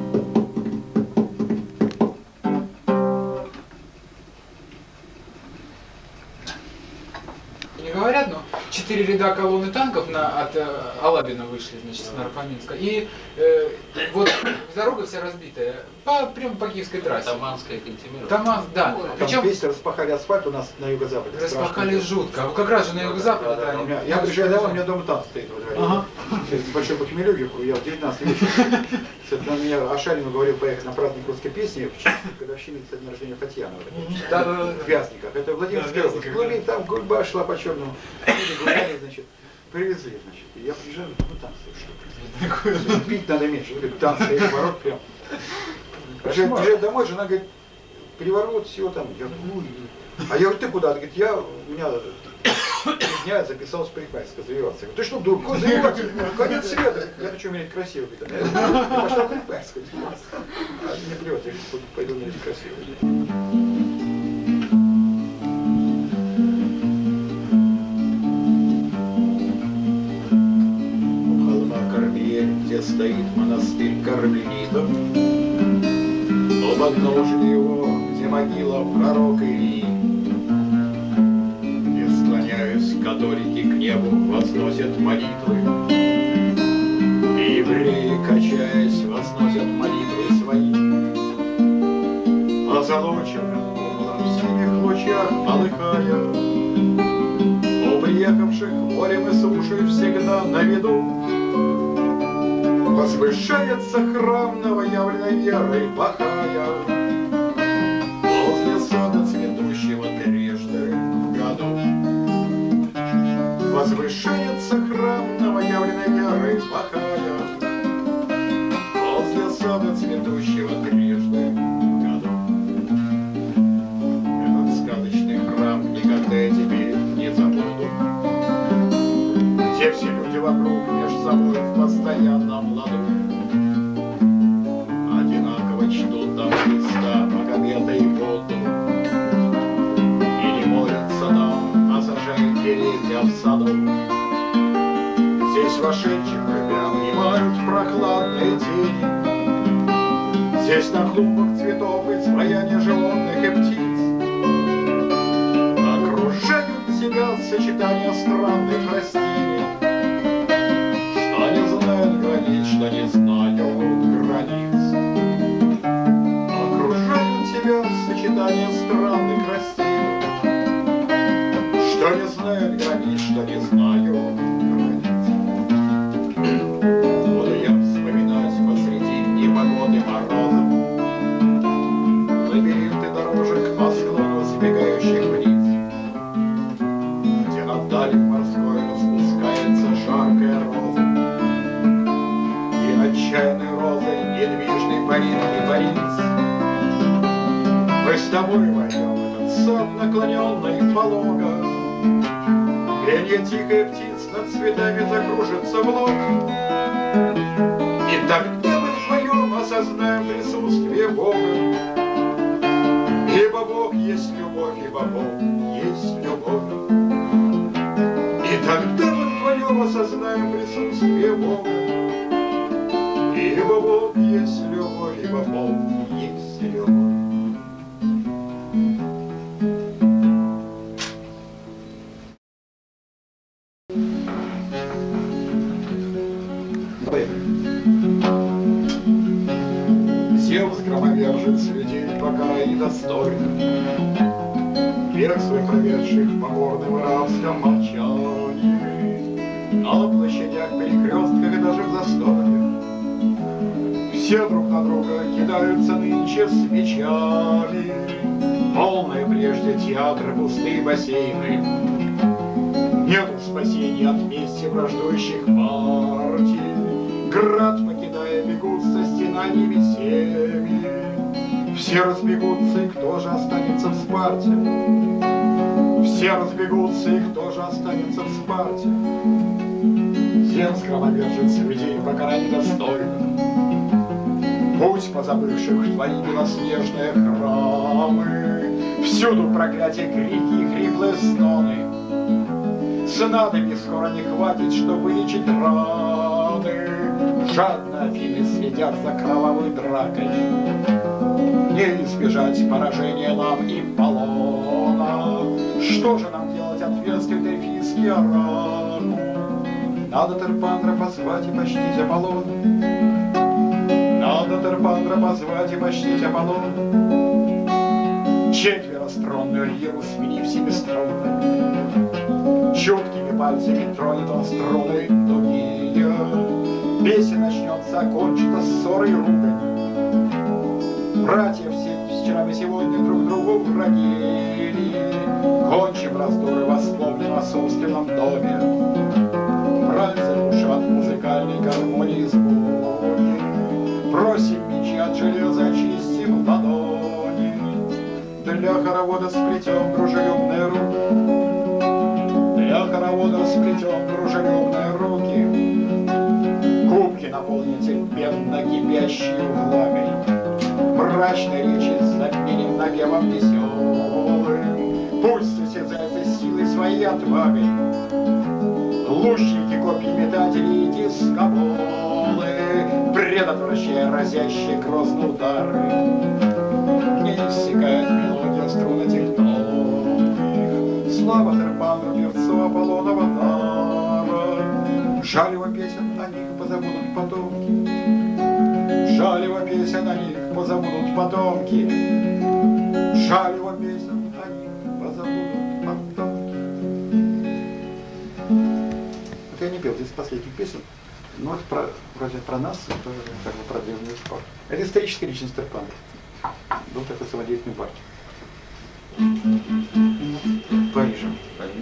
Не говорят, но 4 ряда колонны танков от Алабина вышли, значит, с Нарфаминска. И вот дорога вся разбитая, прямо по Киевской трассе. Таманская, Кантемировская. Таманск, да. Причем весь распахали асфальт у нас на юго-западе. Распахали жутко. А как раз же на юго-западе. Да, да. Я приезжаю домой, у меня дома танк стоит во дворе. Ага. С большой похмелюгью, я в 19 вечера. На меня Ашанин говорил поехать на праздник русской песни, в годовщине со дня рождения Татьяны. В Вязниках. Это Владимирская область. Глубин, там гульба шла по черному. Гуляли, значит, привезли, значит. И я приезжаю, ну там что, пить надо меньше. Там стоит ворот прям. Приезжаю домой, жена говорит, переворот, все там. Я говорю, а я говорю, ты куда? Она говорит, у меня 3 дня записался в парикмахерскую завиваться. Я говорю, ты что, дур, куда завиваться? Конец света. Я хочу умереть красиво. Я пошла в парикмахерскую завиваться. А мне плевать, я пойду умереть красиво. У холма Кармель, где стоит монастырь кармелитов, но подножие его, где могила пророка Илии. И склоняясь католики к небу, возносят молитвы. И евреи, качаясь, возносят молитвы свои. Позолоченным куполом в синих лучах полыхая, у приехавших морем и сушей всегда на виду возвышается храм новоявленной веры Бахая. Возле сада цветущего трижды в году возвышается храм новоявленной веры Бахая. Возле сада цветущего трижды в году. Этот сказочный храм никогда я теперь не забуду, где все люди вокруг между собой в постоянном ладу одинаково чтут там Христа, Магомета и Будду. И не молятся там, а сажают деревья в саду. Здесь вошедших обнимают прохладные тени. Здесь на клумбах цветов изваяние животных и птиц окружают тебя сочетания странных растений, что не знают границ, что не знают границ. Окружают тебя сочетания странных растений, что не знают границ, что не знают границ. Буду я вспоминать посреди непогоды мороза лабиринты дорожек по склону сбегающих вниз, где над далью морской распускается жаркая роза, и отчаянной розой недвижный парит кипарис. Мы тобой войдем в этот сад, наклоненный полого, пенье тихая птиц над цветами закружится в лоб. И тогда мы вдвоем осознаем присутствие Бога. Ибо Бог есть любовь, ибо Бог есть любовь. И тогда мы вдвоем осознаем присутствие Бога. Ибо Бог есть любовь, ибо Бог есть любовь. Зевс громовержец людей покарай недостойно, век свой проведших в покорном и рабском молчании, на площадях, перекрестках и даже в застоях. Все друг на друга кидаются нынче с мечами, полные прежде театры, пустые бассейны. Нету спасения от мести враждующих партий. Град покидая, бегут со стенаниями семьи. Все разбегутся, и кто же останется в Спарте? Все разбегутся, и кто же останется в Спарте? Зевс громовержец людей покарай недостойно. Путь позабывших твои белоснежные храмы, всюду проклятие, крики и хриплые стоны. Снадобий скоро не хватит, чтобы лечить раны. Жадно Афины следят за кровавой дракой. Не избежать поражения нам и Полона. Что же нам делать, ответственный дельфийский оракул? Надо Терпандра позвать и почтить Аполлона. Надо Терпандра позвать и почтить Аполлона. Четверостронную лиру сменив семиструнной, чуткими пальцами тронет он струны тугие. Песня начнется, окончится ссорой и ругань. Братья все вчера и сегодня друг другу враги. Кончим раздоры, воспомним о собственном доме. Брань заглушим от музыкальной гармонии звуки. Бросим мечи от железа, очистим ладони. Для хоровода сплетем дружелюбные руки. Для хоровода сплетем дружелюбные руки. Кубки наполните бедно кипящей влагой. Мрачной речи заменим напевом веселым. Пусть состязается силой своей отвагой. Лучники, копья, метатели и дискоболы, предотвращая разящие грозные удары. Не иссякает мелодия струн этих тонких. Слава Терпандру, певцу Аполлонова дара. Жаль его песен, о них позабудут потомки. Жаль его песен, о них позабудут потомки. Жаль его песен, о них позабудут потомки. Это я не пел, здесь последних песен. Но это вроде про нас, это как бы про древнюю спор. Это историческая личность Терпандра. Был такой самодеятельный партий. Парижем.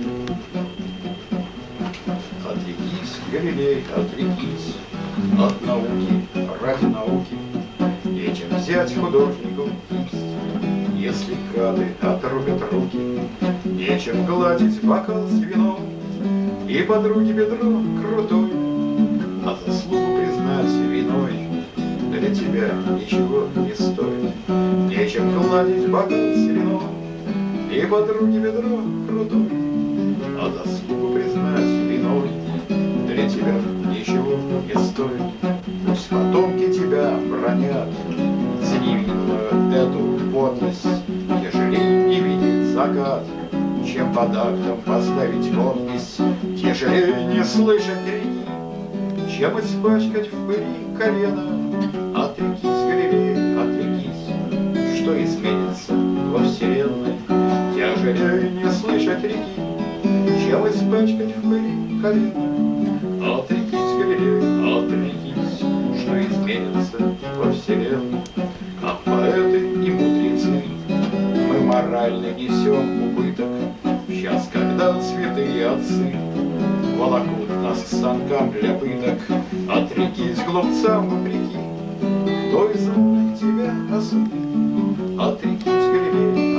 Отрекись, Галилей, отрекись от науки, ради науки. Нечем взять художнику кисть, если гады отрубят руки. Нечем гладить бокал с вином и подруге бедро крутой. А заслугу признать виной для тебя ничего не стоит. Нечем гладить бокал с вином и подруге бедро крутой. А заслугу признать виной для тебя ничего не стоит. Пусть потомки тебя бронят за невинную эту подлость, ежели не видеть закат, чем под актом поставить подпись. Тяжелее не слышать реки, чем испачкать в пыли колено. Отрекись, Галилей, отрекись, что изменится во вселенной. Тяжелее не слышать реки, чем испачкать в пыли колено. Отрекись, Галилей, отрекись, что изменится во вселенной. А поэты и мудрецы, мы морально несем убыток в час, когда святые отцы волокут нас к станкам для пыток. Отрекись глупцам вопреки, кто из умных тебя осудит. Отрекись, Галилей,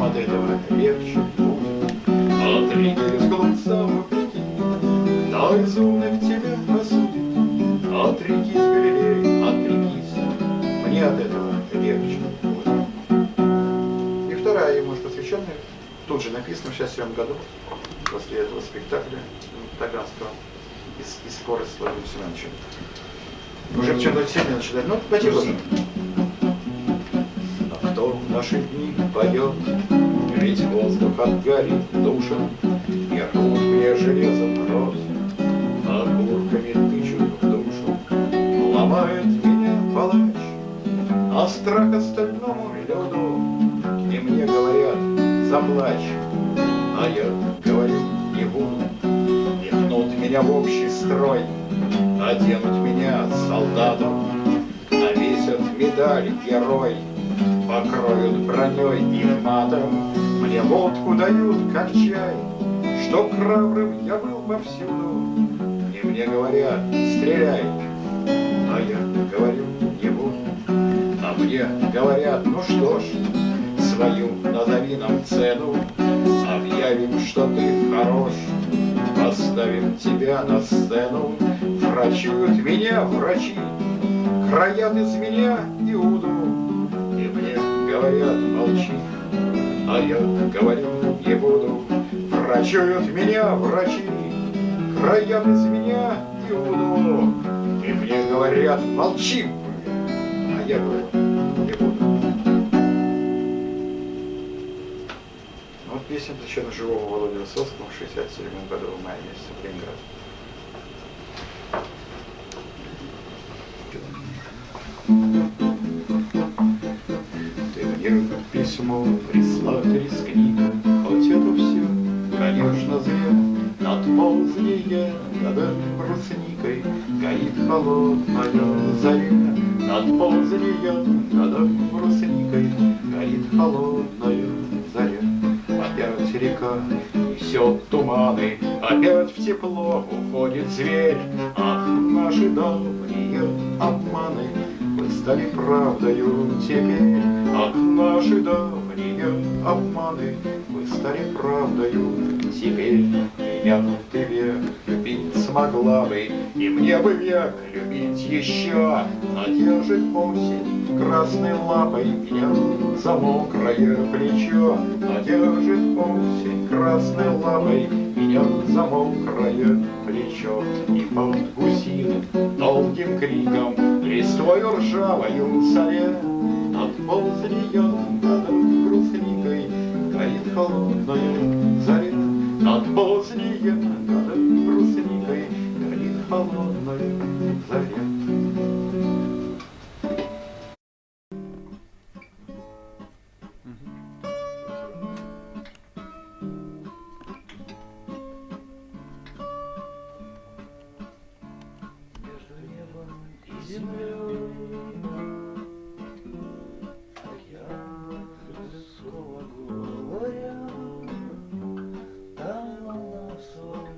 от этого легче будет. От реки из глупца вопреки, кто из умных тебя осудит? От реки с Галилеи, отрекись, мне от этого легче будет. И вторая ему посвященная, тут же написано в 1967 году, после этого спектакля Таганского и скорость с Владимиром Семеновичем. Уже в чем-то сильно начинает, ну, потихоньку. А кто в наши дни поет, ведь воздух от гари душен, и рвут мне железом кровь, а курками тычут в душу. Ломает меня палач, а страх остальному лёду. И мне говорят, заплачь, а я говорю, не буду. И пнут меня в общий строй, оденут меня солдатом, навесят медаль герой, покроют броней и матом. Мне водку дают, как чай, чтоб храбрым я был повсюду. И мне говорят, стреляй, а я говорю, не буду. А мне говорят, ну что ж, свою назови нам цену, объявим, что ты хорош, поставим тебя на сцену. Врачуют меня врачи, краят из меня Иуду. И мне говорят, молчи, а я говорю, не буду. Врачуют меня врачи, краят из меня Иуду. И мне говорят, молчи, а я говорю, не буду. Вот песня посвящена живому Володе Высоцкому в 1967 году в мае месяце в Ленинграде. Ты мне письмо прислать рискни-ка, хоть это все, конечно, зря. Над ползния, над брусникой горит холодная заря. Над ползния, над брусникой горит холодная заря. Опять река несет туманы, опять в тепло уходит зверь. Ах, наши давние обманы, мы стали правдою теперь. Ах, наши давние обманы, мы стали правдою теперь. Меня ты век любить смогла бы, и мне бы век любить еще. Надержит осень красной лапой меня за мокрое плечо. Надержит осень красной лапой меня за мокрое плечо. И под гусиным долгим криком, листвою ржавою соре, отползли я над брусникой, горит холодная заря. Отползли я над брусникой, горит холодная заря. Там на солнце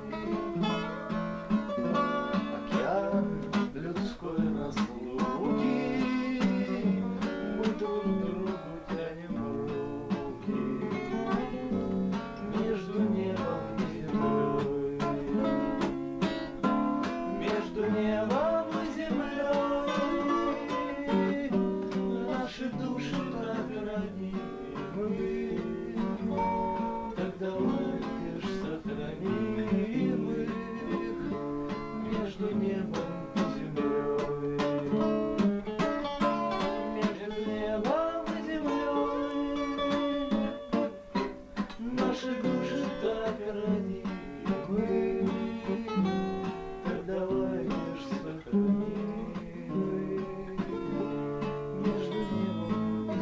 Океан людской разлуки, мы друг другу тянем руки между небом и землей, между небом и землей. Наши души так ранимы, так давай лишь сохраним их между небом и землей, между небом и землей. Наши души так ранимы, так давай лишь сохраним их между небом и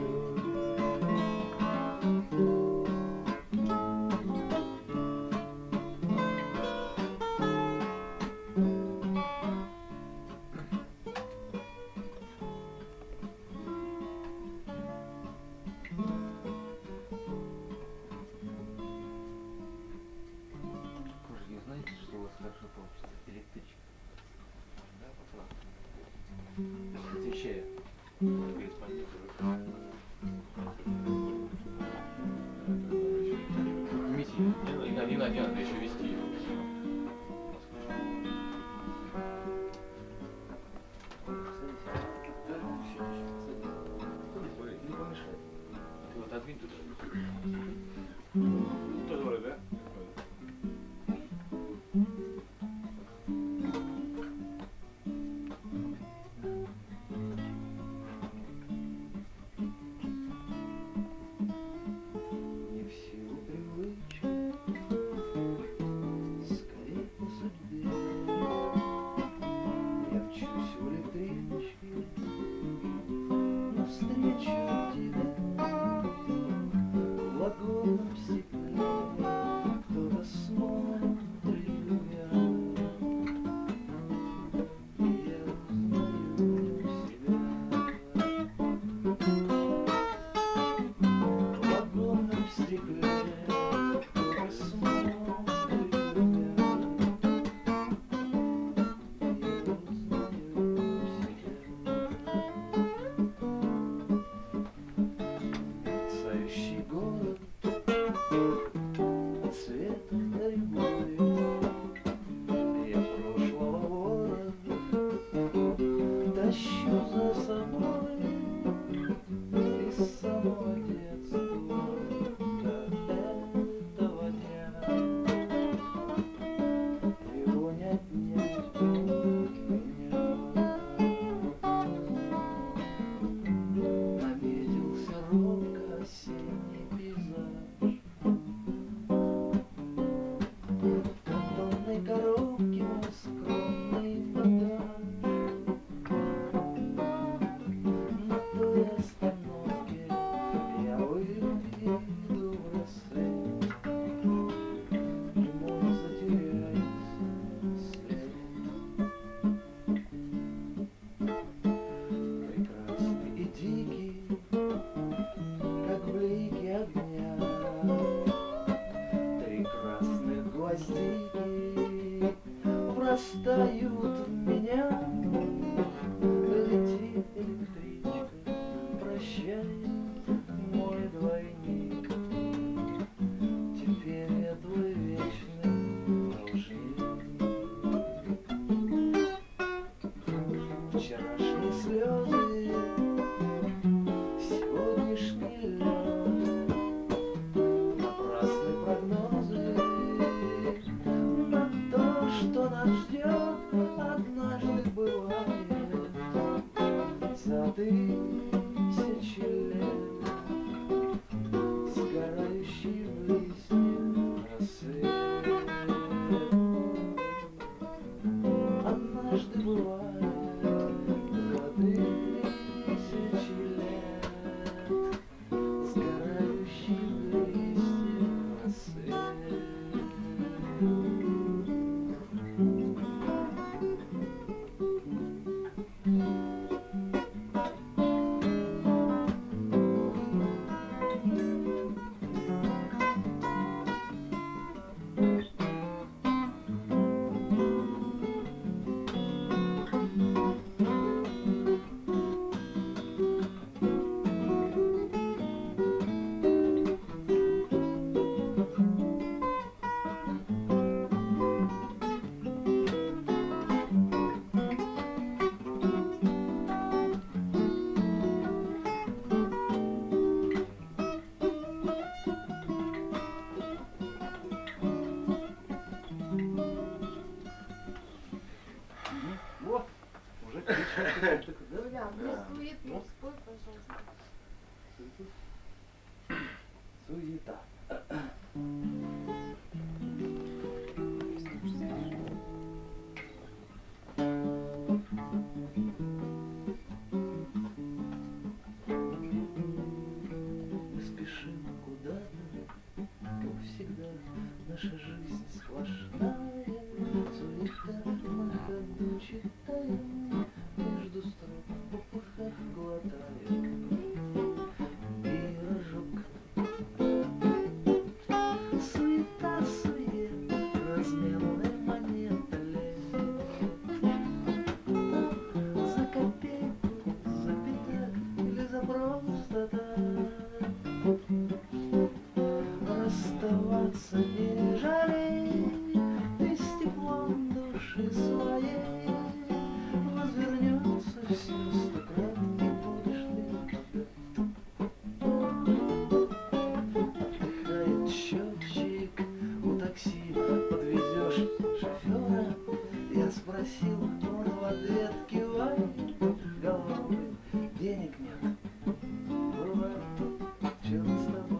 Мужики, знаете, что у вас хорошо получится? Электричка. Да, пожалуйста. Отвечаю. Корреспонденту. Мити, не надо еще вести ее. Не помешай. Ты вот отодвинь туда. Тоже вроде, да? не в силу привычки, скорее по судьбе. Я вчусь в электричке, навстречу тебе. В вагонном стекле кто-то смотрит меня. И я узнаю себя. В вагонном стекле кто-то смотрит меня. И я узнаю себя. Мерцающий город цветом борьбой. Я прошлого ворот тащу за собой из самого детства до этого дня. Его не отнять у меня. Наметился робко осенний пейзаж. В картонной коробке мой скромный багаж. На той остановке я выйду в рассвет, и мой затеряется след. Прекрасный и дикий, как блики огня. Три красных гвоздики врастают в меня. Летит электричка, прощай, мой двойник. Теперь я твой вечный должник. Вчерашние слезы, сегодняшний лед, напрасные прогнозы на то, что нас ждет, однажды бывает за тысячи лет. Сгорающий в листьях рассвет однажды бывает за тысячи лет. Сгорающий в листьях рассвет. Юля, мне суету спой, пожалуйста. Суета. Спешим куда-то, как всегда, наша жизнь сплошная суета. На ходу читаем, между строк в попыхах глотаем пирожок. Суета-сует, разменная монета лет. За копейку, за пятак или за просто так. Расставаться не жалей, ты с теплом души своей. Возвернется все стократ, и будешь ты отдыхает счетчик у такси, подвезешь шофера. Я спросил, он в ответ кивает головой. Денег нет, бывает, черт с тобой.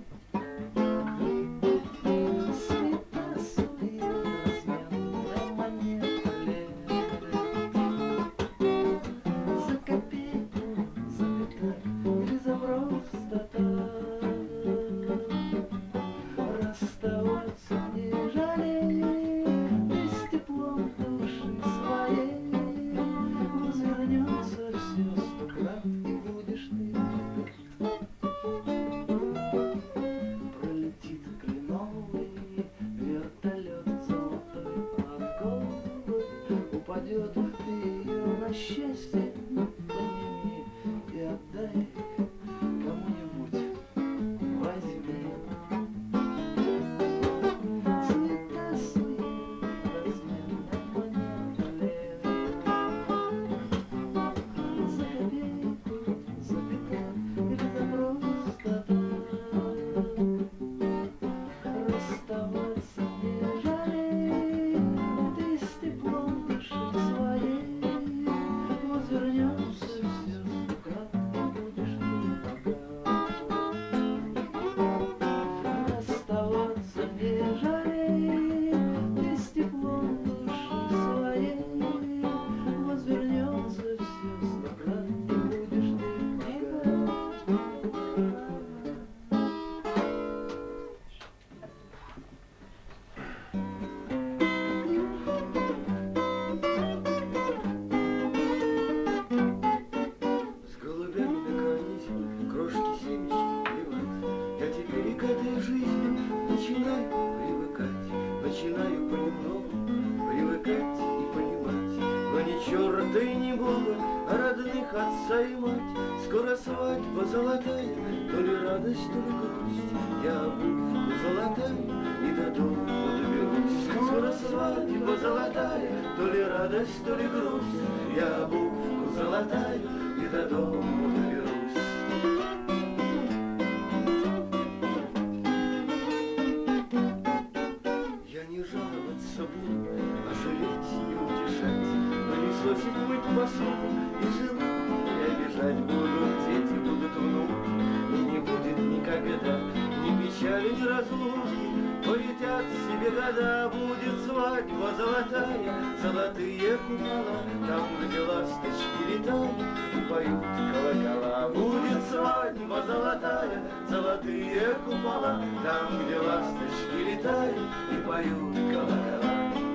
Расставаться не жалей, ты с теплом души своей. Возвернется все стократ, и будешь ты пролетит кленовый вертолет золотой над головой. Упадет ты ее на счастье, подними и отдай кому-нибудь возьми. Расставаться не жалей, ты с теплом души своей. Возвернется все стократ, и будешь ты богат. Расставаться не жалей, ты с теплом души своей. Возвернется все стократ, и будешь ты богат. С голубями на карнизе крошки семечки плевать. Я теперь и к этой жизни начинаю привыкать. Начинаю понемногу привыкать и понимать. Но ни черта и ни бога, а родных отца и мать. Скоро свадьба золотая, то ли радость, то ли грусть. Я обувку золотаю и до дома доберусь. Скоро свадьба золотая, то ли радость, то ли грусть. Я обувку золотаю и до дома доберусь. Я не жаловаться буду, а жалеть и утешать. Но не сосит мыть посуду, и жену не обижать. Будут дети, будут внуки, и не будет никогда ни печали, ни разлуки. Полетят себе года, будет свадьба золотая, золотые купола, там, где ласточки летают и поют колокола. Будет свадьба золотая, золотые купола, там, где ласточки летают и поют колокола.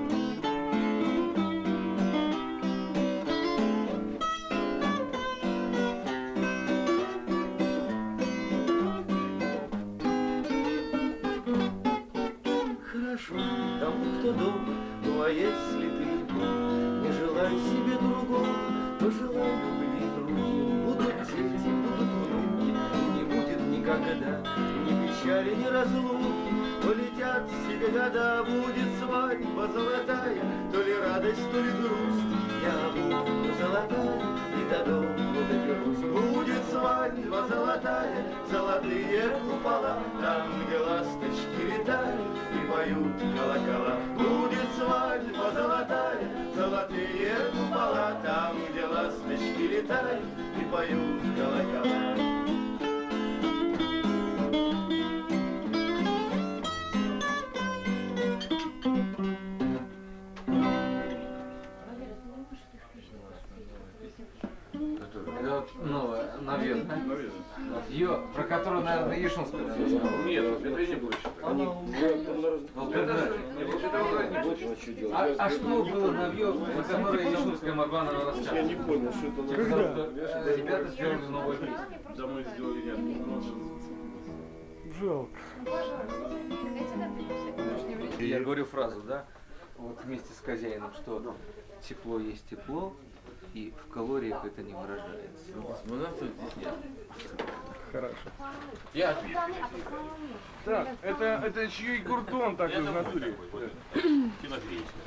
Хорошо тому, кто дома, ну а если ты не желай себе другого, то желай любви другим. Будут дети, будут внуки, и не будет никогда ни печали, ни разлуки. Полетят себе года, будет свадьба золотая, то ли радость, то ли грусть. Я буду золотая и до дома доберусь. Будет свадьба золотая, золотые купола, там, где ласточки летают и поют колокола. Будет свадьба золотая, золотые купола, там, где ласточки летают и поют колокола. Это вот новое, навье, да? Ее, про которую, наверное, Ешунская рассказала. Нет, это не было А что было навье, про которое Ешунская могла нам рассказать? Я не понял, что это Те, которые, ребята сделали новую песню. Да мы сделали нет. Жалко. Я говорю фразу, да? Вот вместе с хозяином, что тепло есть тепло, и в калориях это не выражается. Хорошо. Я ответ. Так, это чей Гурдон так в натуре? Тимофеевская.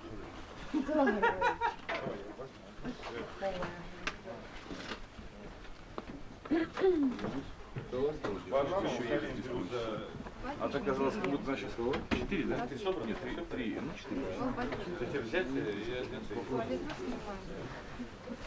А так казалось, как будто наша слова. 4, да? Нет, 3. Ну, 4. Хотя взять и...